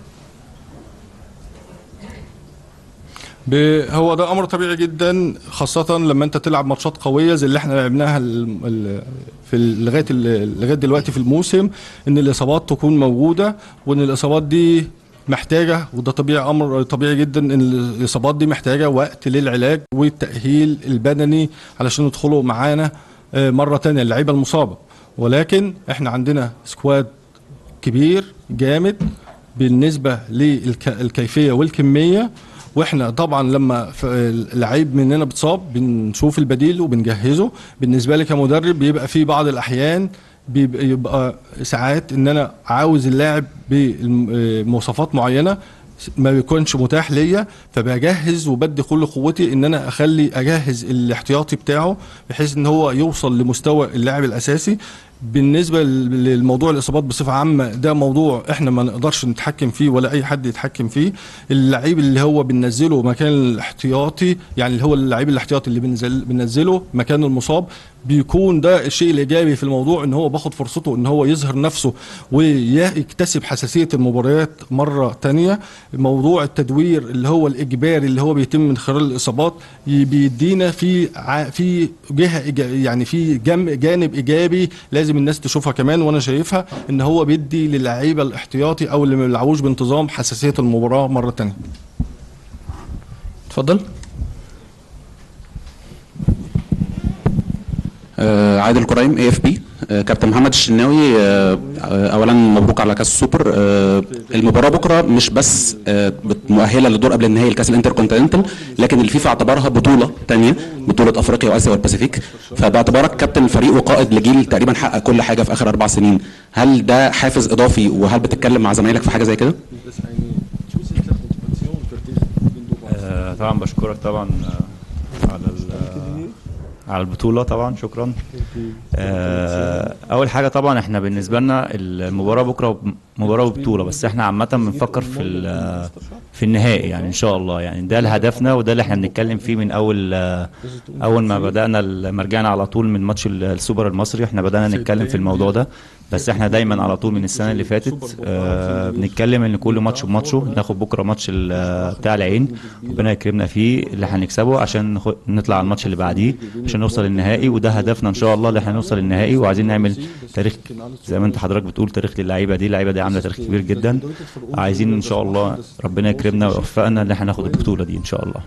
هو ده امر طبيعي جدا خاصه لما انت تلعب ماتشات قويه زي اللي احنا لعبناها في لغايه دلوقتي في الموسم ان الاصابات تكون موجوده وان الاصابات دي محتاجه وده طبيعي امر طبيعي جدا ان الاصابات دي محتاجه وقت للعلاج والتاهيل البدني علشان يدخلوا معانا مره ثانيه اللعيبه المصابه ولكن احنا عندنا سكواد كبير جامد بالنسبه للكيفيه والكميه واحنا طبعا لما اللعيب مننا بتصاب بنشوف البديل وبنجهزه بالنسبه لي كمدرب بيبقى في بعض الاحيان بيبقى ساعات ان انا عاوز اللاعب بمواصفات معينه ما بيكونش متاح ليا فبجهز وبدي كل قوتي ان انا اجهز الاحتياطي بتاعه بحيث ان هو يوصل لمستوى اللاعب الاساسي. بالنسبه للموضوع الاصابات بصفه عامه ده موضوع احنا ما نقدرش نتحكم فيه ولا اي حد يتحكم فيه. اللعيب اللي هو بننزله مكان الاحتياطي يعني اللي هو اللعيب الاحتياطي اللي بننزله مكان المصاب بيكون ده الشيء الايجابي في الموضوع ان هو باخد فرصته ان هو يظهر نفسه ويكتسب حساسيه المباريات مره ثانيه. موضوع التدوير اللي هو الاجباري اللي هو بيتم من خلال الاصابات بيدينا في جهه يعني في جانب ايجابي لازم الناس تشوفها كمان وانا شايفها ان هو بيدي للعيبه الاحتياطي او اللي ما بيلعبوش بانتظام حساسيه المباراه مره ثانيه. اتفضل. عادل كرايم AFP. كابتن محمد الشناوي اولا مبروك على كاس السوبر. المباراه بكره مش بس مؤهله للدور قبل النهائي لكاس الانتركونتيننتال لكن الفيفا اعتبرها بطوله ثانيه بطوله افريقيا واسيا والباسيفيك فباعتبارك كابتن الفريق وقائد لجيل تقريبا حقق كل حاجه في اخر 4 سنين هل ده حافز اضافي وهل بتتكلم مع زمايلك في حاجه زي كده؟ طبعا بشكرك طبعا على البطولة طبعا شكرا. اول حاجة طبعا احنا بالنسبة لنا المباراة بكرة مباراة وبطولة بس احنا عامة بنفكر في النهائي يعني ان شاء الله يعني ده هدفنا وده اللي احنا بنتكلم فيه من اول ما بدأنا لما رجعنا على طول من ماتش السوبر المصري احنا بدأنا نتكلم في الموضوع ده بس احنا دايما على طول من السنة اللي فاتت بنتكلم ان كل ماتش بماتشه ناخد بكرة ماتش بتاع العين ربنا يكرمنا فيه اللي هنكسبه عشان نطلع على الماتش اللي بعديه عشان نوصل للنهائي وده هدفنا ان شاء الله اللي احنا نوصل للنهائي وعايزين نعمل تاريخ زي ما انت حضرتك بتقول تاريخ للعيبة دي اللعيبة دي عاملة تاريخ كبير جدا عايزين ان شاء الله ربنا يكرمنا ويوفقنا ان احنا ناخد البطولة دي ان شاء الله.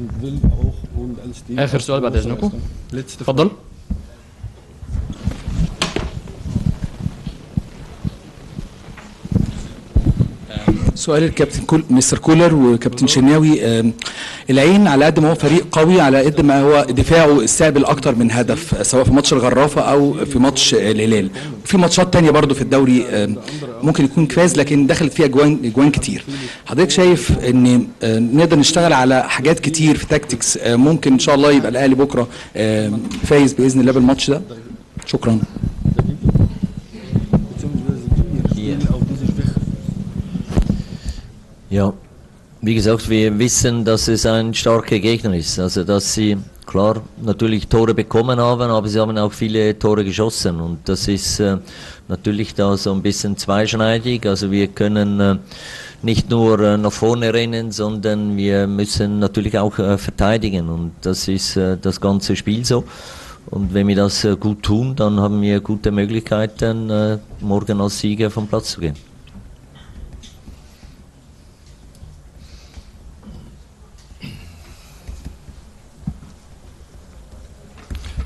اخر سؤال بعد اذنكم اتفضل. سؤال الكابتن مستر كولر وكابتن شناوي العين على قد ما هو فريق قوي على قد ما هو دفاعه استقبل اكتر من هدف سواء في ماتش الغرافه او في ماتش الهلال في ماتشات تانية برضو في الدوري ممكن يكون فاز لكن دخلت فيها اجوان كتير. حضرتك شايف ان نقدر نشتغل على حاجات كتير في تاكتكس ممكن ان شاء الله يبقى الاهلي بكره فايز باذن الله بالماتش ده؟ شكرا. Ja, wie gesagt, wir wissen, dass es ein starker Gegner ist. Also, dass sie klar natürlich Tore bekommen haben, aber sie haben auch viele Tore geschossen. Und das ist natürlich da so ein bisschen zweischneidig. Also, wir können nicht nur nach vorne rennen, sondern wir müssen natürlich auch verteidigen. Und das ist das ganze Spiel so. Und wenn wir das gut tun, dann haben wir gute Möglichkeiten, morgen als Sieger vom Platz zu gehen.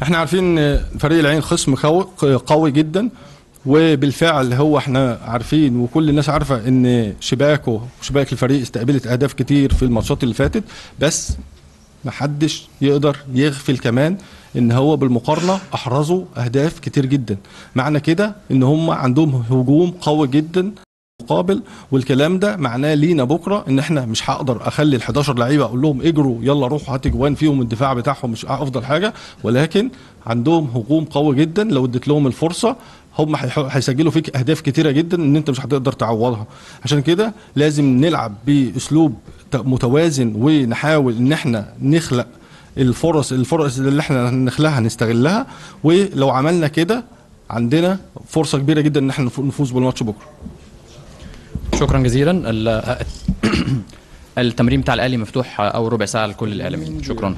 احنا عارفين ان فريق العين خصم قوي جدا، وبالفعل هو احنا عارفين وكل الناس عارفه ان شباكه وشباك الفريق استقبلت اهداف كتير في الماتشات اللي فاتت، بس محدش يقدر يغفل كمان ان هو بالمقارنه احرزوا اهداف كتير جدا. معنى كده ان هم عندهم هجوم قوي جدا مقابل، والكلام ده معناه لينا بكره ان احنا مش هقدر اخلي ال11 لعيبه اقول لهم اجروا يلا روحوا هات جوان فيهم، الدفاع بتاعهم مش افضل حاجه، ولكن عندهم هجوم قوي جدا. لو اديت لهم الفرصه هم هيسجلوا فيك اهداف كتيره جدا ان انت مش هتقدر تعوضها. عشان كده لازم نلعب باسلوب متوازن، ونحاول ان احنا نخلق الفرص اللي احنا نخلقها نستغلها، ولو عملنا كده عندنا فرصه كبيره جدا ان احنا نفوز بالماتش بكره. شكرا جزيلا. التمرين بتاع الاهلي مفتوح اول ربع ساعه لكل الاعلاميين. شكرا.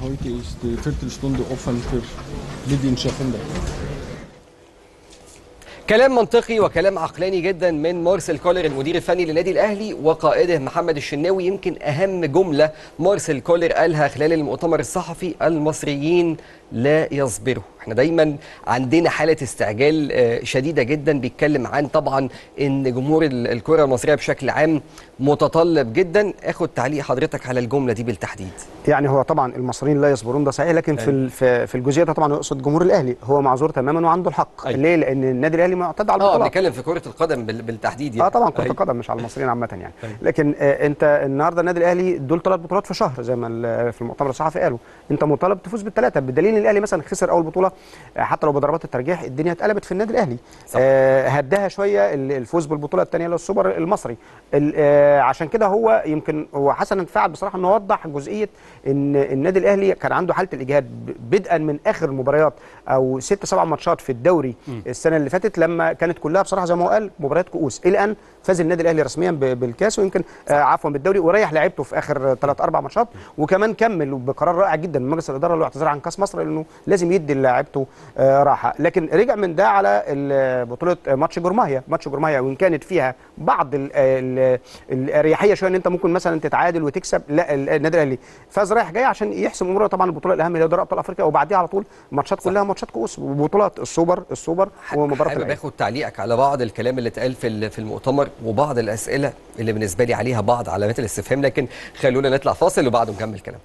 كلام منطقي وكلام عقلاني جدا من مارسيل كولر المدير الفني للنادي الاهلي وقائده محمد الشناوي. يمكن اهم جمله مارسيل كولر قالها خلال المؤتمر الصحفي: المصريين لا يصبروا. احنا دايما عندنا حاله استعجال شديده جدا، بيتكلم عن طبعا ان جمهور الكره المصريه بشكل عام متطلب جدا. اخد تعليق حضرتك على الجمله دي بالتحديد. يعني هو طبعا المصريين لا يصبرون ده صحيح، لكن في الجزئيه ده طبعا يقصد جمهور الاهلي، هو معذور تماما وعنده الحق. ليه؟ لان النادي الاهلي معتاد على البطولات. بنتكلم في كره القدم بالتحديد يعني. طبعا كره القدم مش على المصريين عامه يعني. لكن انت النهارده النادي الاهلي دول 3 بطولات في شهر زي ما في المؤتمر الصحفي قالوا، انت مطالب تفوز بالثلاثه، بدليل ان الاهلي مثلا خسر اول بطوله حتى لو بضربات الترجيح الدنيا اتقلبت في النادي الاهلي. هداها شويه الفوز بالبطوله الثانيه للسوبر المصري. عشان كده هو يمكن هو حسنا فعل بصراحه انه وضح جزئيه ان النادي الاهلي كان عنده حاله الاجهاد بدءا من اخر المباريات او 6-7 ماتشات في الدوري السنه اللي فاتت، لما كانت كلها بصراحه زي ما هو قال مباريات كؤوس، الى ان فاز النادي الاهلي رسميا بالكاس ويمكن عفوا بالدوري، وريح لعيبته في اخر 3-4 ماتشات، وكمان كمل بقرار رائع جدا من مجلس الاداره الاعتذار عن كاس مصر لانه لازم يدي لعيبته راحه. لكن رجع من ده على بطوله ماتش جورماهيا. وان كانت فيها بعض الاريحيه شويه ان انت ممكن مثلا تتعادل وتكسب، لا النادي الاهلي فاز رايح جاي عشان يحسم اموره. طبعا البطوله الاهم اللي هي دوري ابطال افريقيا، وبعديها على طول ماتشات كلها ماتشات كؤوس وبطولات السوبر ومباراه العين. باخد تعليقك على بعض الكلام اللي اتقال في المؤتمر وبعض الاسئله اللي بالنسبه لي عليها بعض علامات الاستفهام، لكن خلونا نطلع فاصل وبعده نكمل كلام.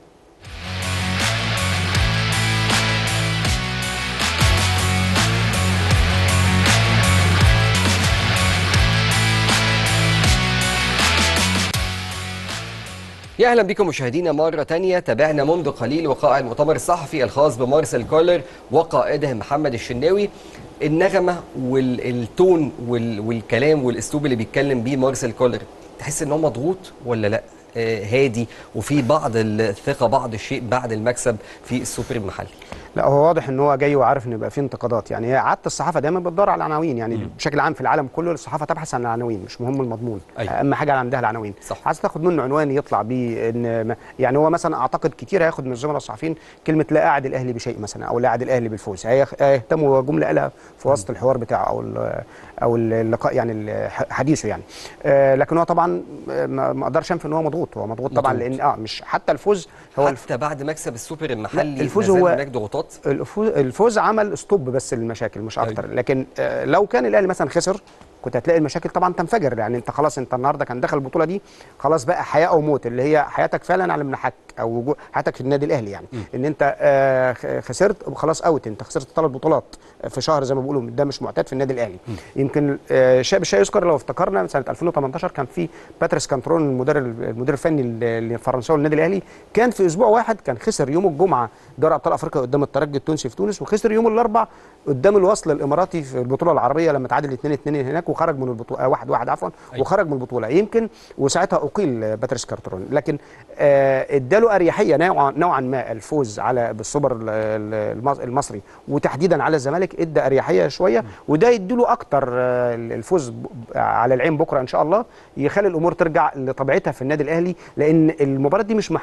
يا اهلا بكم مشاهدينا مره ثانيه. تابعنا منذ قليل وقائع المؤتمر الصحفي الخاص بمارسيل كولر وقائده محمد الشناوي. النغمه والتون والكلام والاسلوب اللي بيتكلم بيه مارسيل كولر، تحس ان هو مضغوط ولا لا هادي وفي بعض الثقه بعض الشيء بعد المكسب في السوبر المحلي؟ لا هو واضح ان هو جاي وعارف ان يبقى فيه انتقادات. يعني هي عاده الصحافه دايما بتدور على العناوين، يعني بشكل عام في العالم كله الصحافه تبحث عن العناوين، مش مهم المضمون. اهم حاجه عندها العناوين. عايز تاخد منه عنوان يطلع بيه ان يعني هو مثلا اعتقد كتير هياخد من الزملاء الصحفيين كلمه لا اعد الاهلي بشيء مثلا، او لا اعد الاهلي بالفوز، هيهتموا جمله قالها في وسط الحوار بتاعه او اللقاء يعني حديثه يعني. لكن هو طبعا ما اقدرش انفي ان هو مضغوط. هو مضغوط طبعا لان مش حتى الفوز هو حتى بعد مكسب السوبر المحلي الفوز هو هناك ضغوطات. الفوز عمل ستوب بس للمشاكل مش اكتر. لكن لو كان الاهلي مثلا خسر كنت هتلاقي المشاكل طبعا تنفجر. يعني انت خلاص انت النهارده كان داخل البطوله دي خلاص بقى حياه او موت، اللي هي حياتك فعلا على منحك او حياتك في النادي الاهلي يعني. ان انت خسرت خلاص اوت، انت خسرت 3 بطولات في شهر زي ما بيقولوا، ده مش معتاد في النادي الاهلي. يمكن بالشيء يذكر لو افتكرنا سنه 2018 كان في باتريس كانترون المدير الفني الفرنساوي للنادي الاهلي، كان في اسبوع واحد كان خسر يوم الجمعه دوري ابطال افريقيا قدام الترجي التونسي في تونس، وخسر يوم الاربعاء قدام الوصل الاماراتي في البطوله العربيه لما تعادل 2-2 هناك وخرج من البطوله 1-1 عفوا وخرج من البطوله. يمكن وساعتها اقيل باتريس كارترون، لكن اداله اريحيه نوعا ما الفوز على بالسوبر المصري وتحديدا على الزمالك، ادى اريحيه شويه، وده يديله اكتر الفوز على العين بكره ان شاء الله يخلي الامور ترجع لطبيعتها في النادي الاهلي. لان المباراه دي مش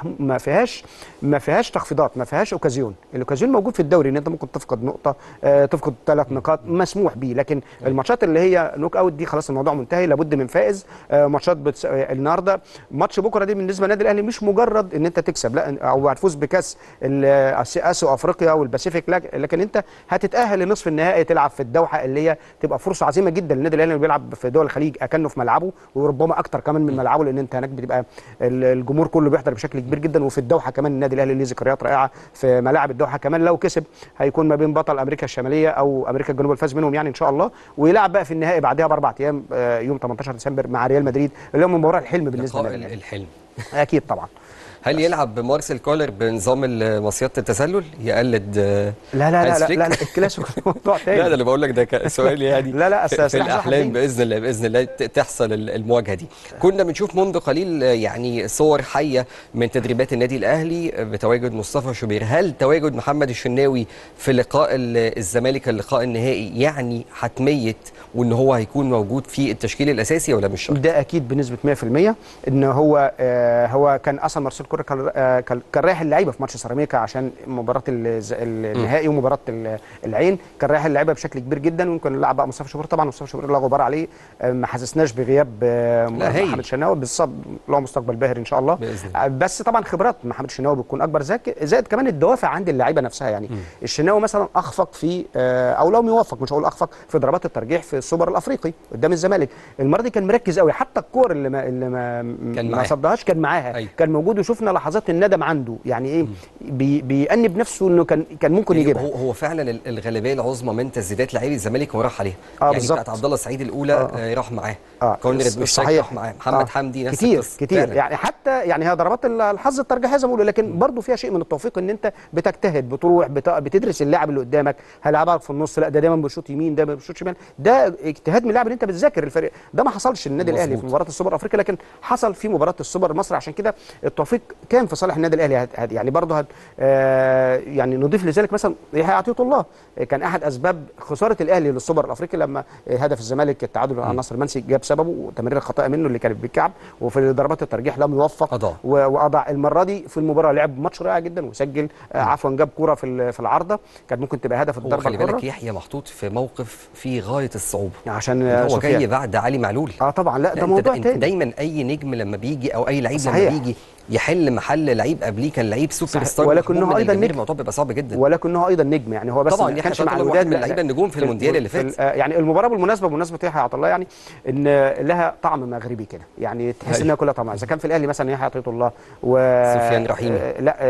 ما فيهاش تخفيضات، ما فيهاش اوكازيون. الاوكازيون موجود في الدوري ان انت ممكن تفقد نقطه، تفقد 3 نقاط مسموح بيه، لكن الماتشات اللي هي نوك النوك اوت دي خلاص الموضوع منتهي، لابد من فائز. ماتشات النهارده ماتش بكره دي بالنسبه للنادي الاهلي مش مجرد ان انت تكسب، لا، او هتفوز بكاس اسيا افريقيا والباسيفيك، لكن انت هتتاهل لنصف النهائي، تلعب في الدوحه اللي هي تبقى فرصه عظيمه جدا للنادي الاهلي اللي بيلعب في دول الخليج اكنه في ملعبه، وربما اكتر كمان من ملعبه، لان انت هناك بتبقى الجمهور كله بيحضر بشكل كبير جدا. وفي الدوحه كمان النادي الاهلي ليه ذكريات رائعه في ملاعب الدوحه، كمان لو كسب هيكون ما بين بطل امريكا الشماليه او امريكا الجنوبيه الفاز منهم يعني ان شاء الله، ويلعب بقى في النهائي بعدها ب4 ايام يوم 18 ديسمبر مع ريال مدريد اللي هو مباراه الحلم بالنسبه لنا. الحلم اكيد طبعا. هل يلعب مارسيل كولر بنظام مصيدة التسلل يقلد لا الكلاسيكو موضوع تاني. لا ده اللي بقول لك ده سؤال يعني لا في الاحلام باذن الله تحصل المواجهه دي. كنا بنشوف منذ قليل يعني صور حيه من تدريبات النادي الاهلي بتواجد مصطفى شوبير. هل تواجد محمد الشناوي في لقاء الزمالك اللقاء النهائي يعني حتميه وان هو هيكون موجود في التشكيل الاساسي ولا مش شرط؟ ده اكيد بنسبه 100%. ان هو كان اصلا مارسيل كولر كان رايح اللعيبه في ماتش سيراميكا عشان مباراه النهائي ومباراه العين، كان رايح اللعيبه بشكل كبير جدا، ويمكن لعب بقى مصطفى شوبير. طبعا مصطفى شوبير لا غبار عليه، ما حسسناش بغياب محمد الشناوي، بالظبط له مستقبل باهر ان شاء الله بس طبعا خبرات محمد الشناوي بتكون اكبر، زائد كمان الدوافع عند اللعيبه نفسها. يعني الشناوي مثلا اخفق في او لو موفق، مش هقول اخفق، في ضربات الترجيح في السوبر الافريقي قدام الزمالك. المره دي كان مركز قوي، حتى الكور اللي ما صدهاش كان معاها، كان موجود، وشفنا لحظات الندم عنده، يعني ايه بيأنب نفسه انه كان ممكن يجيبها. هو فعلا الغالبيه العظمى من تسديدات لاعبي الزمالك هو راح عليها، يعني بتاعت عبد الله السعيد الاولى راح معاه، كونراد مشتاق راح معاه، محمد حمدي نفس كتير فعلا. يعني حتى يعني هي ضربات الحظ الترجيحيه زي ما بيقولوا، لكن برضه فيها شيء من التوفيق، ان انت بتجتهد، بتروح بتدرس اللاعب اللي قدامك، هلعبك في النص، لا ده دايما بيشوط يمين، ده بيشوط شمال، ده اجتهاد من اللاعب اللي انت بتذاكر الفريق. ده ما حصلش للنادي الاهلي في مباراه السوبر الافريقي، لكن حصل في مباراه السوبر المصري، عشان كده التوفيق كان في صالح النادي الاهلي. يعني برضه يعني نضيف لذلك مثلا يحيى عطية الله، كان احد اسباب خساره الاهلي للسوبر الافريقي لما هدف الزمالك التعادل على النصر المنسي جاب سببه وتمريره خطأ منه اللي كانت بالكعب، وفي ضربات الترجيح لم يوفق واضاع. المره دي في المباراه لعب ماتش رائع جدا وسجل، عفوا جاب كوره في العرضه كانت ممكن تبقى هدف الضربه الحره. خلي بالك يحيى محطوط في موقف في غايه الصعوبه عشان هو جاي بعد علي معلول. طبعا لا ده موضوع تاني. دايما اي نجم لما بيجي او اي لعيب لما بيجي يحل محل لعيب قبليه كان لعيب سوبر ستار، ولكنه ايضا نجم، الموضوع بيبقى صعب جدا، ولكنه ايضا نجم. يعني هو بس طبعا ما كانش مع الوداد من اللعيبه النجوم في المونديال اللي فات. يعني المباراه بمناسبه يحيى عطية الله، يعني ان لها طعم مغربي كده، يعني تحس انها كلها طعم. اذا كان في الاهلي مثلا يحيى عطية الله سفيان رحيمي،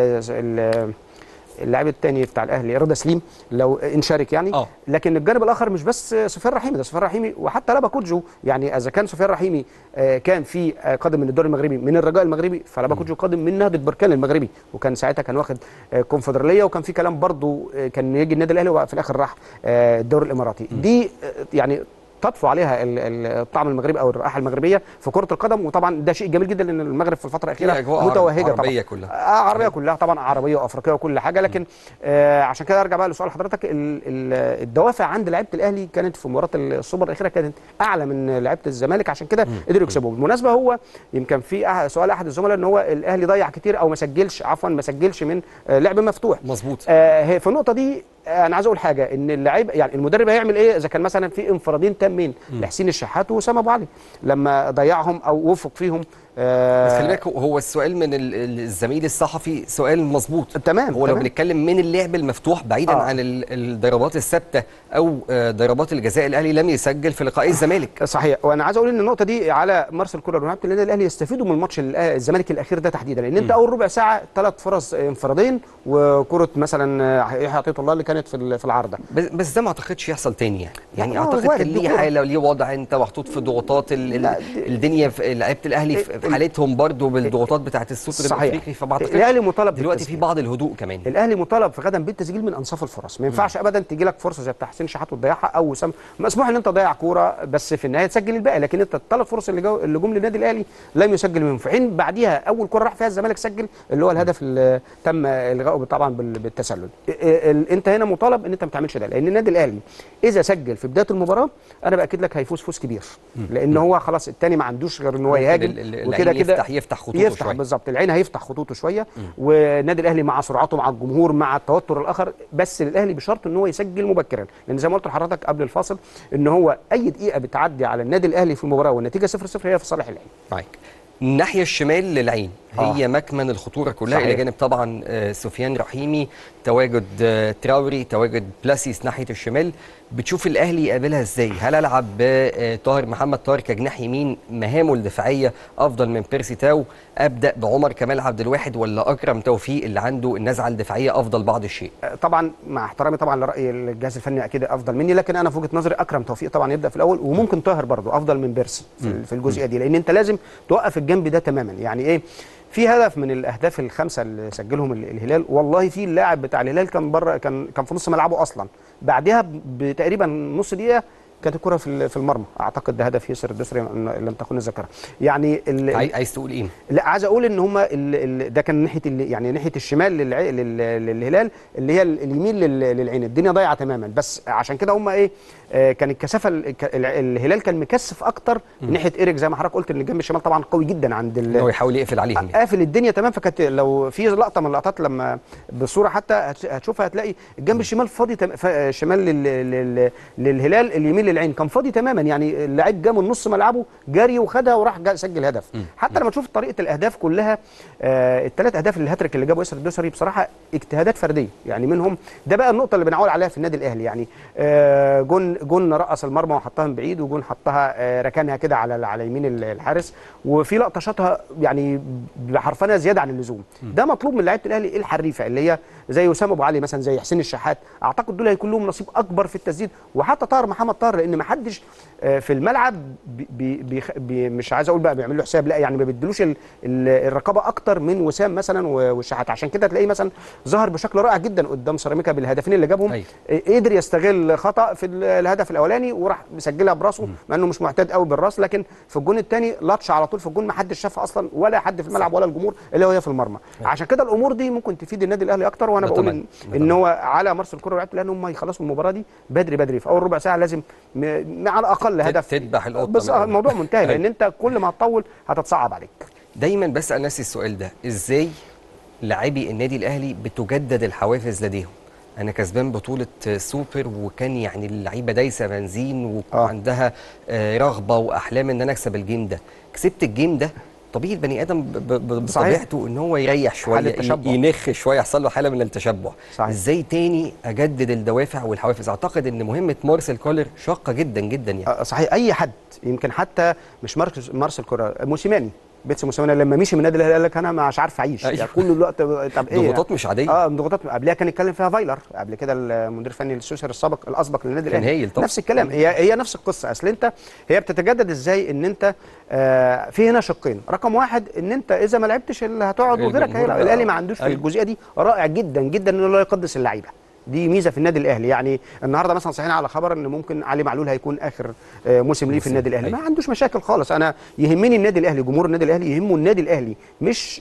لا اللاعب الثاني بتاع الاهلي رضا سليم لو انشارك يعني لكن الجانب الاخر مش بس سفيان رحيمي، ده سفيان رحيمي وحتى لابا كوجو. يعني اذا كان سفيان رحيمي كان في قادم من الدوري المغربي من الرجاء المغربي، فلابا كوجو قادم من نهضه بركان المغربي، وكان ساعتها كان واخد كونفدراليه، وكان في كلام برضو كان يجي النادي الاهلي وفي الاخر راح الدوري الاماراتي. دي يعني تطفو عليها الطعم المغربي او الرائحه المغربيه في كره القدم، وطبعا ده شيء جميل جدا لان المغرب في الفتره الاخيره متوهجه عربيه طبعا كلها عربيه كلها طبعا، عربيه وافريقيه وكل حاجه. لكن عشان كده ارجع بقى لسؤال حضرتك، الدوافع عند لعيبه الاهلي كانت في مباراه السوبر الاخيره كانت اعلى من لعيبه الزمالك، عشان كده قدروا يكسبوا. بالمناسبه هو يمكن في سؤال احد الزملاء ان هو الاهلي ضيع كتير او ما سجلش من لعب مفتوح. مظبوط. في النقطه دي انا عايز اقول حاجه، ان اللعيب يعني المدرب هيعمل ايه اذا كان مثلا في انفرادين تامين لحسين الشحات واسامه ابو علي لما ضيعهم او وفق فيهم. بس خلي بالك هو السؤال من الزميل الصحفي سؤال مظبوط تمام. هو لو بنتكلم من اللعب المفتوح بعيدا عن الضربات الثابته او ضربات الجزاء، الاهلي لم يسجل في لقاء الزمالك. صحيح. وانا عايز اقول ان النقطه دي على مارسيل كولر ولعيبه النادي الاهلي يستفيدوا من ماتش الزمالك الاخير ده تحديدا، لان انت اول ربع ساعه 3 فرص انفرادين وكره مثلا يحيى عطية الله اللي كانت في العارضه. بس ده ما اعتقدش يحصل تاني يعني اعتقد كان ليه حاله وليه وضع، انت محطوط في ضغوطات الدنيا في لعيبه الاهلي في حالتهم برضه بالضغوطات بتاعه السوبر الافريقي، فبعتقد الاهلي مطالب دلوقتي في بعض الهدوء كمان. الاهلي مطالب في غدا بالتسجيل من انصاف الفرص، ما ينفعش ابدا تيجي لك فرصه زي بتاع حسين شحات وتضيعها، او مسموح ان انت تضيع كوره بس في النهايه تسجل الباقي، لكن انت الثلاث فرص اللي جم للنادي الاهلي لم يسجل منهم، في حين بعديها اول كوره راح فيها الزمالك سجل اللي هو الهدف اللي تم الغائه طبعا بالتسلل. انت هنا مطالب ان انت ما تعملش ده، لان النادي الاهلي اذا سجل في بدايه المباراه انا باكد لك هيفوز فوز كبير، لان هو خلاص الثاني ما عندوش غير ان هو يهاجم كده كده يفتح خطوطه يفتح شويه بالظبط. العين هيفتح خطوطه شويه، والنادي الاهلي مع سرعته مع الجمهور مع التوتر الاخر، بس الاهلي بشرط ان هو يسجل مبكرا، لان زي ما قلت لحضرتك قبل الفاصل ان هو اي دقيقه بتعدي على النادي الاهلي في المباراه والنتيجه 0-0 هي في صالح العين. معاك. الناحيه الشمال للعين هي مكمن الخطوره كلها، الى جانب طبعا سفيان رحيمي، تواجد تراوري، تواجد بلاسيس ناحيه الشمال. بتشوف الاهلي يقابلها ازاي؟ هل العب بطاهر محمد طاهر كجناح يمين مهامه الدفاعيه افضل من بيرسي تاو، ابدا بعمر كمال عبد الواحد، ولا اكرم توفيق اللي عنده النزعه الدفاعيه افضل بعض الشيء؟ طبعا مع احترامي طبعا لراي الجهاز الفني اكيد افضل مني، لكن انا في وجهه نظري اكرم توفيق طبعا يبدا في الاول، وممكن طاهر برضه افضل من بيرسي في الجزئيه دي، لان انت لازم توقف الجنب ده تماما. يعني ايه؟ في هدف من الاهداف الخمسه اللي سجلهم الهلال، والله في اللاعب بتاع الهلال كان بره، كان في نص ملعبه اصلا، بعدها بتقريبا نص دقيقه كانت الكره في المرمى، اعتقد ده هدف ياسر الدوسري لم تكن الذاكره. يعني عايز تقول ايه؟ لا عايز اقول ان هم ده كان ناحيه يعني ناحيه الشمال للهلال، اللي هي اليمين للعين، الدنيا ضايعه تماما. بس عشان كده هم ايه، كان الكثافه الهلال كان مكثف اكتر من ناحيه ايريك، زي ما حضرتك قلت ان الجنب الشمال طبعا قوي جدا عند هو يحاول يقفل عليهم، قافل الدنيا تمام. فكانت لو في لقطه من اللقطات لما بالصوره حتى هتشوفها، هتلاقي الجنب الشمال فاضي شمال للهلال، اليمين للعين كان فاضي تماما. يعني اللاعب جه من نص ملعبه جري وخدها وراح سجل هدف. حتى لما تشوف طريقه الاهداف كلها، الثلاث اهداف الهاتريك اللي جابه ياسر الدوسري بصراحه اجتهادات فرديه، يعني منهم ده بقى النقطه اللي بنعول عليها في النادي الاهلي. يعني جون رقص المرمى وحطها من بعيد، وجون حطها ركنها كده على يمين الحارس، وفي لقطه شاطها يعني بحرفنه زياده عن اللزوم. ده مطلوب من لعيبه الاهلي الحريفه اللي هي زي وسام ابو علي مثلا، زي حسين الشحات، اعتقد دول هيكون لهم نصيب اكبر في التسديد، وحتى طاهر محمد طاهر، لان ما حدش في الملعب مش عايز اقول بقى بيعمل له حساب، لا يعني ما بيدلوش الرقابه اكتر من وسام مثلا والشحات. عشان كده تلاقيه مثلا ظهر بشكل رائع جدا قدام سيراميكا بالهدفين اللي جابهم. قدر يستغل خطا في الهدف الاولاني وراح مسجلها براسه، مع انه مش معتاد قوي بالراس، لكن في الجون الثاني لطشه على طول في الجون، ما حدش شافها اصلا، ولا حد في الملعب ولا الجمهور، اللي هو في المرمى. عشان كده الامور دي ممكن تفيد النادي الاهلي اكتر، وانا بقول ان هو على مارسيل كولر ولاعيبته لان هم يخلصوا المباراه دي بدري في اول ربع ساعه، لازم على الاقل هدف تذبح القطه، بس الموضوع منتهي، لان انت كل ما هتطول هتتصعب عليك. دايما بسال نفسي السؤال ده، ازاي لاعبي النادي الاهلي بتجدد الحوافز لديهم؟ انا كسبان بطوله سوبر، وكان يعني اللعيبه دايسه بنزين وعندها رغبه واحلام ان انا اكسب الجيم ده، كسبت الجيم ده، طبيعي البني ادم بطبيعته ان هو يريح شويه، ينخ شويه، يحصل له حاله من التشبع. ازاي تاني اجدد الدوافع والحوافز؟ اعتقد ان مهمه مارسيل كولر شاقه جدا جدا يعني. صحيح، اي حد يمكن حتى مش مارسيل كولر، موسيماني، بيتسو موسيماني لما مشي من النادي الاهلي قال لك انا مش عارف اعيش. يعني كل الوقت طب ايه؟ ضغوطات مش عاديه. ضغوطات قبلها كان يتكلم فيها فايلر قبل كده، المدير الفني السويسري الاسبق للنادي الاهلي، هايل طبعا. نفس الكلام، هي نفس القصه. اصل انت هي بتتجدد ازاي؟ ان انت في هنا شقين، رقم واحد ان انت اذا ما لعبتش اللي هتقعد وغيرك هيلعب. الاهلي ما عندوش في الجزئيه دي رائع جدا جدا انه لا يقدس اللعيبه، دي ميزه في النادي الاهلي. يعني النهارده مثلا صحينا على خبر ان ممكن علي معلول هيكون اخر موسم ليه في النادي الاهلي، ما عندوش مشاكل خالص. انا يهمني النادي الاهلي، جمهور النادي الاهلي يهمه النادي الاهلي، مش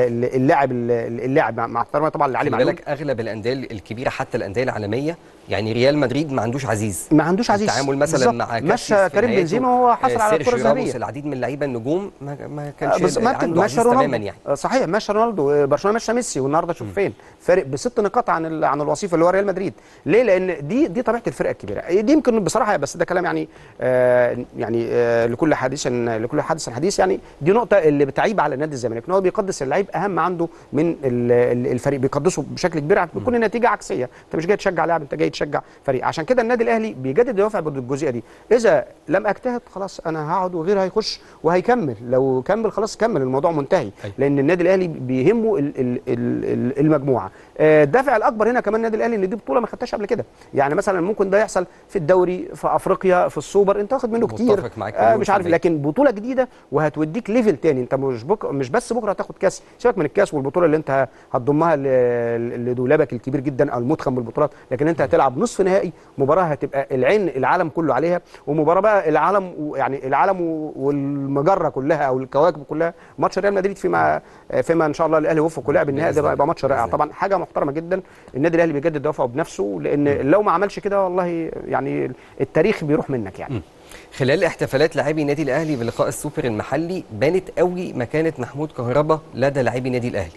اللاعب مع احترامي طبعا لعلي معلول. بالك اغلب الانديه الكبيره حتى الانديه العالميه، يعني ريال مدريد ما عندوش عزيز، التعامل مثلا مع مشى كريم بنزيما وهو حصل على الكره الذهبيه، العديد من اللعيبه النجوم ما كانش عنده عزيز تماما يعني. صحيح، مشى رونالدو، برشلونه مشى ميسي، والنهارده شوف فين فارق ب6 نقاط عن الوصيف اللي هو ريال مدريد. ليه؟ لان دي طبيعه الفرقه الكبيره، دي يمكن بصراحه، بس ده كلام يعني لكل حادث حديث. يعني دي نقطه اللي بتعيب على نادي الزمالك، ان هو بيقدس اللعيب اهم عنده من الفريق، بيقدسه بشكل كبير، بتكون النتيجه عكسيه، انت مش جاي تشجع لاعب، انت جاي تشجع فريق. عشان كده النادي الاهلي بيجدد دوافع بالجزئيه دي، اذا لم اجتهد خلاص انا هقعد وغيره هيخش وهيكمل، لو كمل خلاص كمل، الموضوع منتهي. لان النادي الاهلي بيهمه المجموعه. الدافع الاكبر هنا كمان النادي الاهلي ان دي بطوله ما خدتهاش قبل كده، يعني مثلا ممكن ده يحصل في الدوري، في افريقيا، في السوبر، انت واخد منه كتير مش عارف، لكن بطوله جديده وهتوديك ليفل تاني. انت مش بس بكره هتاخد كاس، سيبك من الكاس والبطوله اللي انت هتضمها لدولابك الكبير جدا او المتخم بالبطولات، لكن انت هتلعب نصف نهائي، مباراه هتبقى العالم كله عليها، ومباراه بقى العالم والمجره كلها او الكواكب كلها. ماتش ريال مدريد فيما ان شاء الله الاهلي يوفق ولعب النهائي ده يبقى ماتش رائع طبعا، حاجه محترمه جدا. النادي الاهلي بيجدد دوافعه بنفسه، لان لو ما عملش كده والله يعني التاريخ بيروح منك يعني. خلال احتفالات لاعبي النادي الاهلي بلقاء السوبر المحلي بانت قوي مكانه محمود كهربا لدى لاعبي النادي الاهلي.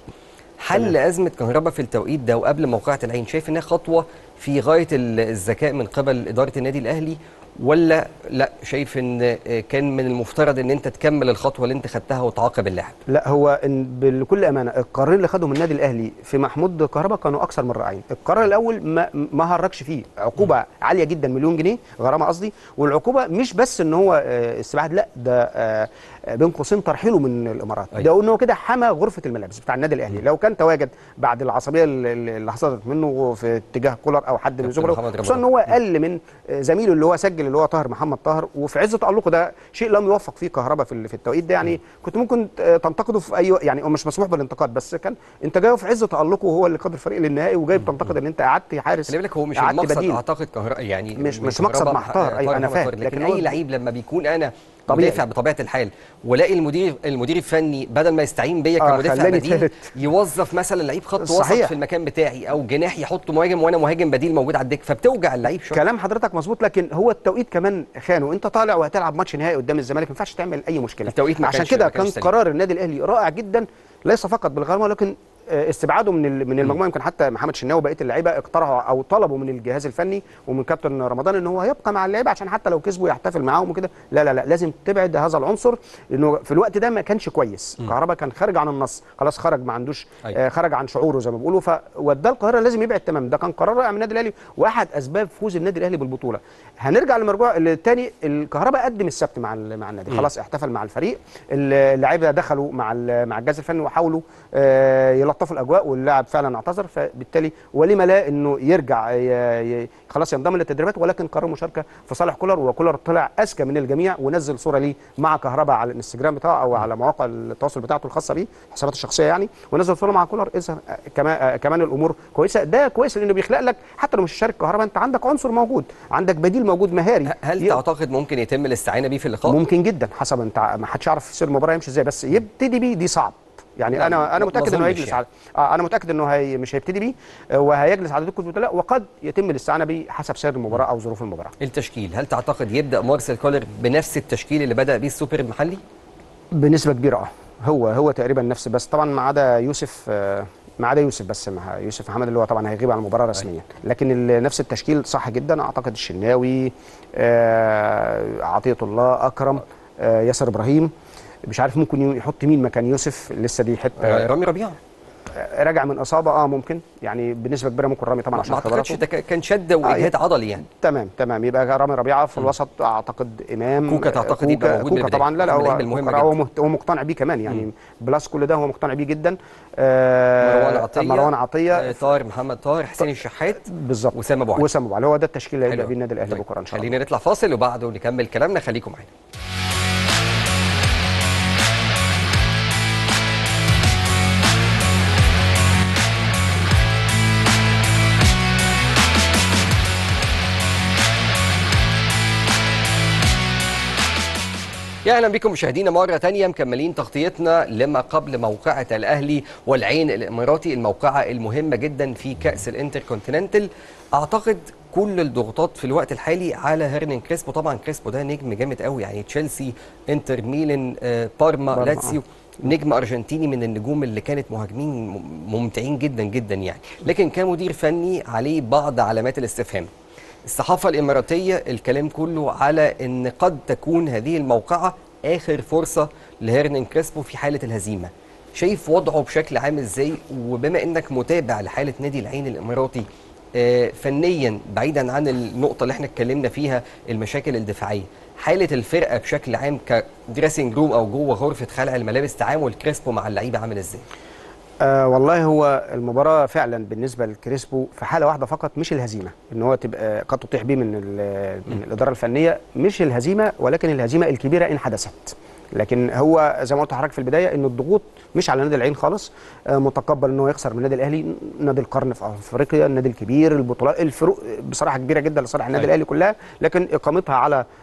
حل ازمه كهربا في التوقيت ده وقبل موقعه العين شايف انها خطوه في غايه الذكاء من قبل اداره النادي الاهلي، ولا لا شايف ان كان من المفترض ان انت تكمل الخطوه اللي انت خدتها وتعاقب اللاعب؟ لا، هو بكل امانه القرارين اللي خدهم النادي الاهلي في محمود كهربا كانوا اكثر من رائعين. القرار الاول ما هرجش فيه، عقوبه عاليه جدا، مليون جنيه غرامه قصدي، والعقوبه مش بس ان هو استبعاد، لا ده بين قوسين ترحيله من الامارات. ده انه كده حمى غرفه الملابس بتاع النادي الاهلي. لو كان تواجد بعد العصبيه اللي حصلت منه في اتجاه كولر او حد من زملائه، خصوصا ان هو اقل من زميله اللي هو سجل اللي هو طاهر محمد طاهر، وفي عز تألقه ده شيء لم يوفق فيه كهربا في التوقيت ده. يعني كنت ممكن تنتقده في اي، يعني مش مسموح بالانتقاد، بس كان انت جاي في عز تألقه وهو اللي قاد الفريق للنهائي وجاي بتنتقد ان انت قعدت حارس. خلي بالك هو مش المقصد اعتقد كهربا، يعني مش مقصد مع طاهر. ايوه انا فاهم، لكن اي لعيب لما بيكون انا مدافع بطبيعه الحال ولاقي المدير الفني بدل ما يستعين بيا كمدافع بديل يوظف مثلا لعيب خط وسط في المكان بتاعي او جناح يحط مهاجم وانا مهاجم بديل موجود على الدكه، فبتوجع اللعيب شويه. كلام حضرتك مظبوط، لكن هو التوقيت كمان خانه. انت طالع وهتلعب ماتش نهائي قدام الزمالك، ما ينفعش تعمل اي مشكله. التوقيت عشان كده كان قرار النادي الاهلي رائع جدا، ليس فقط بالغرامه ولكن استبعاده من المجموعه. يمكن حتى محمد شناوي وبقيه اللعيبه اقترحوا او طلبوا من الجهاز الفني ومن كابتن رمضان ان هو هيبقى مع اللعيبه عشان حتى لو كسبوا يحتفل معاهم وكده. لا لا لا، لازم تبعد هذا العنصر، لانه في الوقت ده ما كانش كويس. كهربا كان خارج عن النص، خلاص خرج، ما عندوش خرج عن شعوره زي ما بيقولوا، فوداه القاهره لازم يبعد تماما. ده كان قرار رائع من النادي الاهلي واحد اسباب فوز النادي الاهلي بالبطوله. هنرجع للمرجوع الثاني، الكهربا قدم السبت مع النادي، خلاص احتفل مع الفريق، اللعيبه دخلوا مع الجهاز الفني وحاولوا يلطفوا الاجواء، واللاعب فعلا اعتذر، فبالتالي ولما لا انه يرجع خلاص ينضم للتدريبات، ولكن قرر مشاركه في صالح كولر. وكولر طلع اذكى من الجميع ونزل صوره ليه مع كهربا على الانستجرام بتاعه او على مواقع التواصل بتاعته الخاصه بيه، حساباته الشخصيه يعني، ونزل صوره مع كولر. اذا كمان الامور كويسه، ده كويس لانه بيخلق لك حتى لو مش شارك كهربا انت عندك عنصر موجود، عندك بديل موجود مهاري. هل تعتقد ممكن يتم الاستعانه بيه في اللقاء؟ ممكن جدا، حسب انت ما حدش يعرف سير المباراه يمشي ازاي، بس يبتدي بيه دي صعب. يعني انا متاكد انه هيجلس على انا متاكد انه مش هيبتدي بيه وهيجلس على دكه البطوله، وقد يتم الاستعانه بيه حسب سير المباراه او ظروف المباراه. التشكيل، هل تعتقد يبدا مارسيل كولر بنفس التشكيل اللي بدا بيه السوبر المحلي؟ بنسبه كبيره هو تقريبا نفس، بس طبعا ما عدا يوسف بس مع يوسف محمد اللي هو طبعا هيغيب عن المباراه رسميا، لكن نفس التشكيل صح جدا. اعتقد الشناوي، عطيه الله، اكرم، ياسر ابراهيم، مش عارف ممكن يحط مين مكان يوسف، لسه دي حته. رامي ربيعه راجع من اصابه، ممكن يعني بنسبه كبيره ممكن رامي طبعا عشان ما اعتقدش ده كان شد واجهاد عضلي يعني. تمام، يبقى رامي ربيعه في الوسط. اعتقد امام كوكا، تعتقد يبقى موجود كوكا طبعا. لا هو مقتنع بيه كمان يعني، بلس كل ده هو مقتنع بيه جدا. مروان عطيه، طاهر محمد طاهر، حسين الشحات، بالظبط، وسام ابو علي. هو ده التشكيل اللي هيبدا بيه النادي الاهلي بكره ان شاء الله. خلينا نطلع فاصل وبعده نكمل كلامنا، خليكم معانا. اهلا بكم مشاهدينا مره ثانيه، مكملين تغطيتنا لما قبل موقعه الاهلي والعين الاماراتي، الموقعه المهمه جدا في كاس الانتركونتيننتال. اعتقد كل الضغوطات في الوقت الحالي على هيرنان كريسبو. طبعا كريسبو ده نجم جامد قوي، يعني تشيلسي، انتر ميلان، بارما، لاتسيو، نجم ارجنتيني من النجوم اللي كانت مهاجمين ممتعين جدا جدا يعني، لكن كمدير فني عليه بعض علامات الاستفهام. الصحافة الإماراتية الكلام كله على أن قد تكون هذه الموقعة آخر فرصة لهيرنان كريسبو في حالة الهزيمة. شايف وضعه بشكل عام إزاي؟ وبما أنك متابع لحالة نادي العين الإماراتي فنيا، بعيدا عن النقطة اللي احنا اتكلمنا فيها المشاكل الدفاعية، حالة الفرقة بشكل عام كدريسنج روم أو جوه غرفة خلع الملابس، تعامل كريسبو مع اللعيبة عامل إزاي؟ والله هو المباراة فعلا بالنسبة لكريسبو في حالة واحدة فقط، مش الهزيمة، ان هو تبقى قد تطيح بيه من الإدارة الفنية، مش الهزيمة ولكن الهزيمة الكبيرة إن حدثت. لكن هو زي ما قلت لحضرتك في البداية ان الضغوط مش على نادي العين خالص، متقبل ان هو يخسر من النادي الاهلي، نادي القرن في افريقيا، النادي الكبير، البطولات، الفروق بصراحة كبيرة جدا لصالح النادي الاهلي كلها، لكن اقامتها على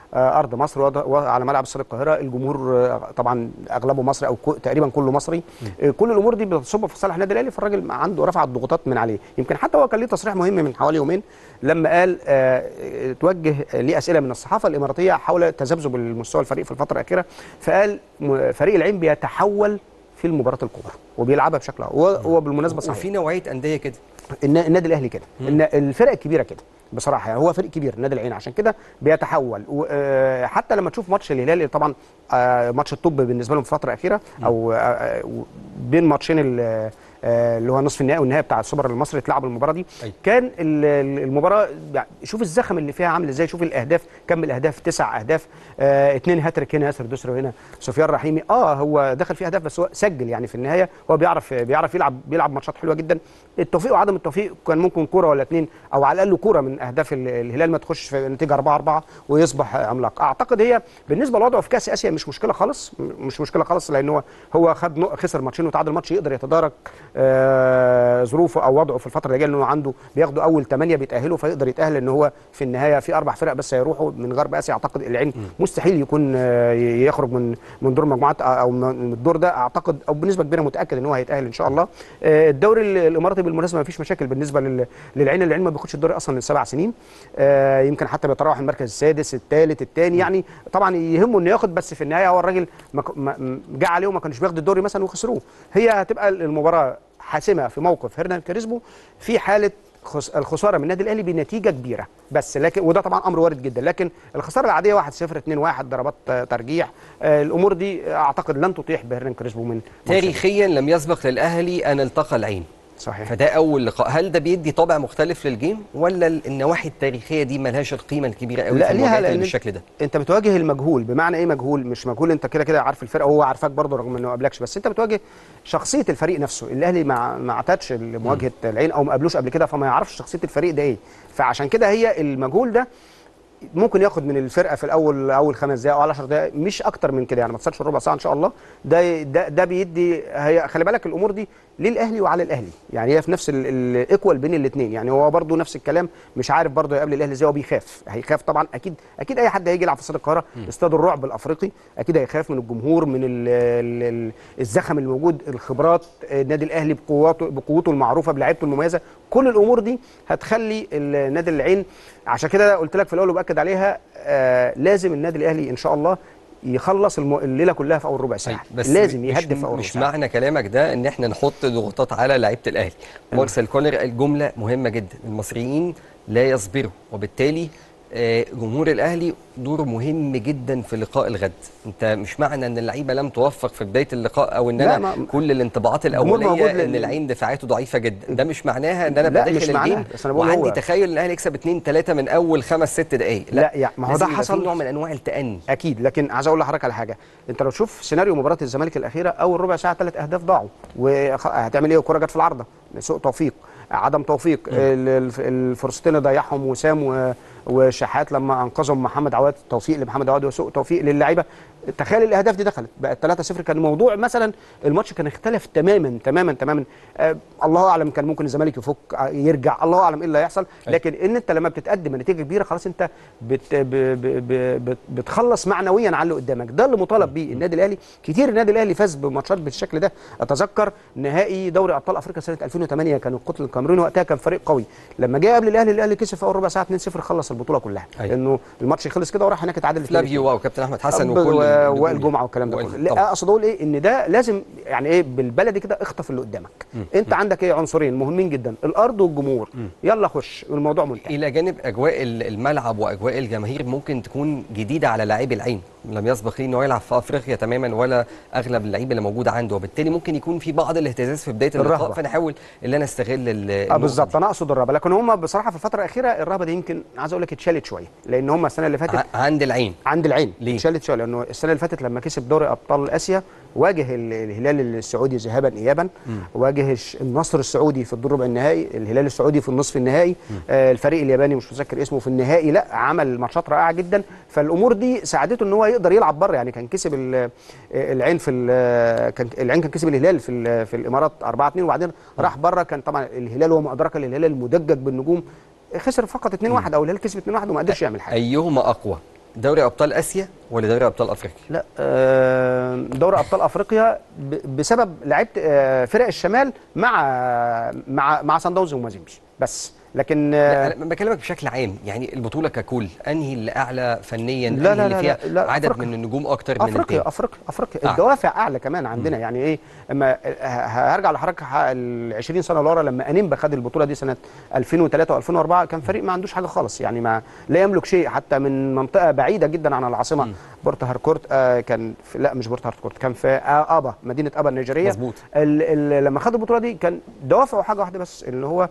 ارض مصر وعلى ملعب استاد القاهره، الجمهور طبعا اغلبه مصري او تقريبا كله مصري. كل الامور دي بتصب في صالح النادي الاهلي، فالراجل عنده رفع الضغوطات من عليه. يمكن حتى هو كان ليه تصريح مهم من حوالي يومين لما قال توجه ليه اسئله من الصحافه الاماراتيه حول تذبذب المستوى الفريق في الفتره الاخيره، فقال فريق العين بيتحول في المباراه الكبرى وبيلعبها بشكل هو بالمناسبه صحيح. وفي نوعيه انديه كده، النادي الاهلي كده، ان الفرق الكبيره كده بصراحه، يعني هو فريق كبير النادي العين، عشان كده بيتحول. حتى لما تشوف ماتش الهلال طبعا ماتش الطب بالنسبه لهم في الفتره الاخيره، او بين ماتشين اللي هو نصف النهائي والنهائي بتاع السوبر المصري اتلعب المباراه دي. كان المباراه شوف الزخم اللي فيها عامل ازاي، شوف الاهداف، كم الاهداف، 9 اهداف، 2 هاتريك هنا، ياسر دوسري هنا، سفيان رحيمي. هو دخل فيه اهداف بس هو سجل، يعني في النهايه هو بيعرف بيلعب ماتشات حلوه جدا. التوفيق وعدم التوفيق كان ممكن كوره ولا 2 او على الاقل كوره من اهداف الهلال ما تخش في نتيجه 4-4 ويصبح عملاق. اعتقد هي بالنسبه لوضعه في كاس اسيا مش مشكله خالص، مش مشكله خالص، لان هو خسر ماتشين وتعادل ماتش، يقدر يتدارك ظروفه او وضعه في الفتره اللي جايه، لانه عنده بياخدوا اول 8 بيتاهلوا، فيقدر يتاهل ان هو في النهايه في 4 فرق بس هيروحوا من غرب اسيا. اعتقد العين مستحيل يكون يخرج من دور المجموعات او من الدور ده، اعتقد او بنسبه كبيره متاكد ان هو هيتاهل ان شاء الله. الدوري الاماراتي بالمناسبه ما فيش مشاكل بالنسبه للعين. العين ما بياخدش الدوري اصلا من 7 سنين، يمكن حتى بيتراوح المركز السادس الثالث الثاني، يعني طبعا يهمه انه ياخد، بس في النهايه هو الراجل جه عليه وما كانش بياخد الدوري مثلا وخسروه. هي هتبقى المباراه حاسمه في موقف هرنان كريسبو في حاله الخساره من النادي الاهلي بنتيجه كبيره بس، لكن وده طبعا امر وارد جدا، لكن الخساره العاديه 1-0 2-1 ضربات ترجيح، الامور دي اعتقد لن تطيح بهرنان كريسبو. من تاريخيا لم يسبق للاهلي ان التقى العين، صحيح، فده اول لقاء. هل ده بيدي طابع مختلف للجيم، ولا النواحي التاريخيه دي ملهاش القيمه الكبيره قوي في المواجهات اللي بالشكل ده؟ انت بتواجه المجهول. بمعنى ايه مجهول؟ مش مجهول انت كده عارف الفرقه وهو عارفك برضه رغم انه ما قابلكش، بس انت بتواجه شخصيه الفريق نفسه. الاهلي ما اعتادش لمواجهه العين او ما قابلوش قبل كده، فما يعرفش شخصيه الفريق ده ايه، فعشان كده هي المجهول ده ممكن ياخد من الفرقه في اول 5 دقائق او 10 دقائق، مش اكتر من كده، يعني ما تصلش ربع ساعه ان شاء الله. ده بيدي، هي خلي بالك الامور دي للاهلي وعلى الاهلي، يعني هي في نفس الايكوال بين الاثنين، يعني هو برده نفس الكلام، مش عارف برده يقابل الاهلي ازاي، هو هيخاف طبعا. اكيد اي حد هيجي يلعب في استاد القاهره، استاد الرعب الافريقي، اكيد هيخاف من الجمهور، من الزخم الموجود، الخبرات، النادي الاهلي بقوته المعروفه، بلعيبته المميزه، كل الامور دي هتخلي النادي العين. عشان كده قلت لك في الاول وباكد عليها، لازم النادي الاهلي ان شاء الله يخلص الليله كلها في اول ربع ساعه، بس لازم يهدف في اول ربع ساعه. مش معنى كلامك ده ان احنا نحط ضغوطات على لعيبه الاهلي. مارسيل كولر الجمله مهمه جدا، المصريين لا يصبروا، وبالتالي جمهور الاهلي دوره مهم جدا في لقاء الغد. انت مش معنى ان اللعيبه لم توفق في بدايه اللقاء او ان انا كل الانطباعات الاوليه ان العين دفاعاته ضعيفه جدا، ده مش معناها ان انا بداخل الجيم وعندي تخيل ان الاهلي يكسب 2-3 من اول 5-6 دقائق. لا يعني ما هو ده حصل نوع من انواع التأني اكيد، لكن عايز اقول لحضرتك على حاجه. انت لو تشوف سيناريو مباراه الزمالك الاخيره، اول ربع ساعه 3 اهداف ضاعوا، وهتعمل ايه؟ الكره جت في العارضه، سوء توفيق، عدم توفيق، الفرصتين اللي ضيعهم وسام وشحات لما انقذهم محمد عواد، توفيق لمحمد عواد وسوء توفيق للعيبه. تخيل الاهداف دي دخلت بقت 3-0، كان الموضوع مثلا الماتش كان اختلف تماما تماما تماما. الله اعلم كان ممكن الزمالك يفك يرجع، الله اعلم ايه اللي هيحصل، لكن ان انت لما بتتقدم نتيجه كبيره خلاص انت بتخلص معنويا على اللي قدامك. ده اللي مطالب بيه النادي الاهلي. كتير النادي الاهلي فاز بماتشات بالشكل ده. اتذكر نهائي دوري ابطال افريقيا سنه 2008 كان القطن الكاميروني وقتها كان فريق قوي، لما جه قبل الاهلي كسب في اول ربع ساعه 2-0 خلص البطوله كلها، لانه الماتش خلص كده وراح هناك اتعادل فلافيو وكابتن احمد حسن وائل جمعه والكلام ده كله. اقصد اقول ايه، ان ده لازم يعني ايه بالبلدي كده اخطف اللي قدامك. انت عندك ايه عنصرين مهمين جدا، الارض والجمهور، يلا خش الموضوع منتهي. الى جانب اجواء الملعب واجواء الجماهير ممكن تكون جديده على لاعبي العين، لم يسبق ليه انه يلعب في افريقيا تماما ولا اغلب اللعيبه اللي موجوده عنده، وبالتالي ممكن يكون في بعض الاهتزاز في بدايه اللقاء، فنحاول ان انا استغل بالظبط. انا اقصد الرهبه، لكن هم بصراحه في الفتره الاخيره الرهبه دي يمكن عايز اقول لك اتشالت شويه، لان هم السنه اللي فاتت عند العين اتشالت شويه، لانه السنه اللي فاتت لما كسب دوري ابطال اسيا واجه الهلال السعودي ذهابا ايابا، واجه النصر السعودي في الدور ربع النهائي، الهلال السعودي في النصف النهائي، الفريق الياباني مش متذكر اسمه في النهائي، لا عمل ماتشات رائعه جدا. فالامور دي ساعدته ان هو يقدر يلعب بره، يعني كان كسب العين العين كان كسب الهلال في الامارات 4-2، وبعدين راح بره. كان طبعا الهلال وما ادراك الهلال المدجج بالنجوم خسر فقط 2-1 او الهلال كسب 2-1 وما قدرش يعمل حاجه. ايهما اقوى، دوري ابطال اسيا ولا دوري ابطال افريقيا؟ لا دوري ابطال افريقيا بسبب لعيبه فرق الشمال مع صن داونز ومازيمبي بس. لكن لا انا بكلمك بشكل عام، يعني البطوله ككل انهي اللي اعلى فنيا؟ لا انهي اللي فيها لا عدد أفريقيا. من النجوم اكتر من افريقيا افريقيا الدوافع اعلى كمان عندنا. يعني ايه، اما هرجع لحضرتك ال 20 سنه لورا لما انيمبا خد البطوله دي سنه 2003 و2004 كان فريق ما عندوش حاجه خالص، يعني ما لا يملك شيء حتى من منطقه بعيده جدا عن العاصمه. بورت هاركورت كان في لا مش بورت هاركورت، كان في ابا، مدينه ابا النيجيريه. مظبوط. لما خد البطوله دي كان دوافعه حاجه واحده بس، اللي هو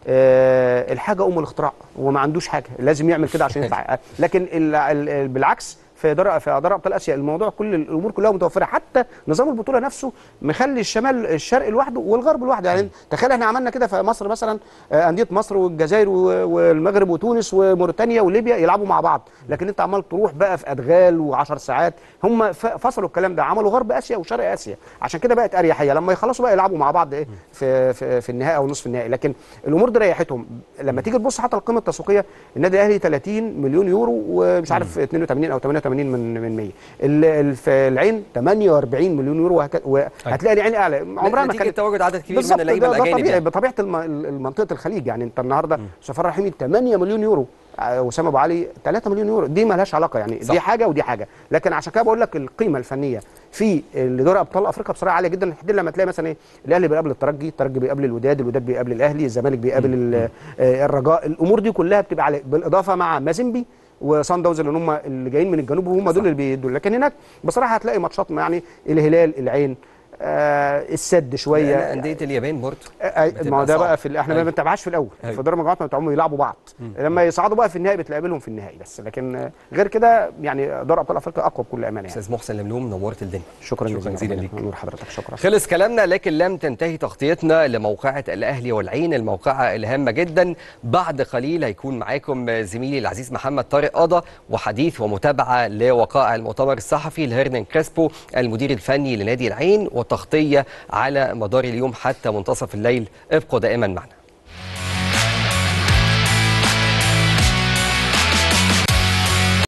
الحاجه ام الاختراع، وما عندوش حاجه لازم يعمل كده عشان ينفع. لكن بالعكس في دوري ابطال اسيا الموضوع كل الامور كلها متوفره، حتى نظام البطوله نفسه مخلي الشرق لوحده والغرب لوحده. يعني تخيل احنا عملنا كده في مصر مثلا، انديه مصر والجزائر والمغرب وتونس وموريتانيا وليبيا يلعبوا مع بعض، لكن انت عمال تروح بقى في ادغال و10 ساعات. هم فصلوا الكلام ده، عملوا غرب اسيا وشرق اسيا، عشان كده بقت اريحيه لما يخلصوا بقى يلعبوا مع بعض ايه في النهائي او نصف النهائي. لكن الامور دي ريحتهم. لما تيجي تبص حتى القيمه التسويقيه، النادي الاهلي 30 مليون يورو ومش عارف 82 او 88 من 100. في العين 48 مليون يورو وهتلاقي العين اعلى. عمرها ما كانت تواجد عدد كبير من اللعيبه الاجانب. طبيعي بطبيعه منطقه الخليج. يعني انت النهارده سفيان رحيمي 8 مليون يورو، وسام ابو علي 3 مليون يورو، دي ما لهاش علاقه يعني. صح. دي حاجه ودي حاجه. لكن عشان كده بقول لك القيمه الفنيه في دوري ابطال افريقيا بصراحه عاليه جدا. لما تلاقي مثلا ايه، الاهلي بيقابل الترجي بيقابل الوداد بيقابل الاهلي، الزمالك بيقابل الرجاء، الامور دي كلها بتبقى عليه، بالاضافه مع مازيمبي وصن داونز اللي هم اللي جايين من الجنوب، وهم دول اللي بيدوا. لكن هناك بصراحه هتلاقي ماتشات يعني الهلال، العين، السد شويه، انديه اليابان برضه. ما هو ده بقى احنا ما بنتابعهاش في الاول. في دور المجموعات ما بتاعهم يلعبوا بعض. لما يصعدوا بقى في النهائي بتقابلهم في النهائي بس. لكن غير كده يعني دوري ابطال افريقيا اقوى بكل امانه. يعني استاذ محسن لملوم نورت الدنيا. شكرا جزيلا ليك. نور حضرتك. شكرا. خلص كلامنا، لكن لم تنتهي تغطيتنا لموقعة الاهلي والعين، الموقعة الهامه جدا. بعد قليل هيكون معاكم زميلي العزيز محمد طارق قضا، وحديث ومتابعه لوقائع المؤتمر الصحفي لهيرنان كريسبو المدير الفني لنادي العين، وتغطيه على مدار اليوم حتى منتصف الليل. ابقوا دائما معنا.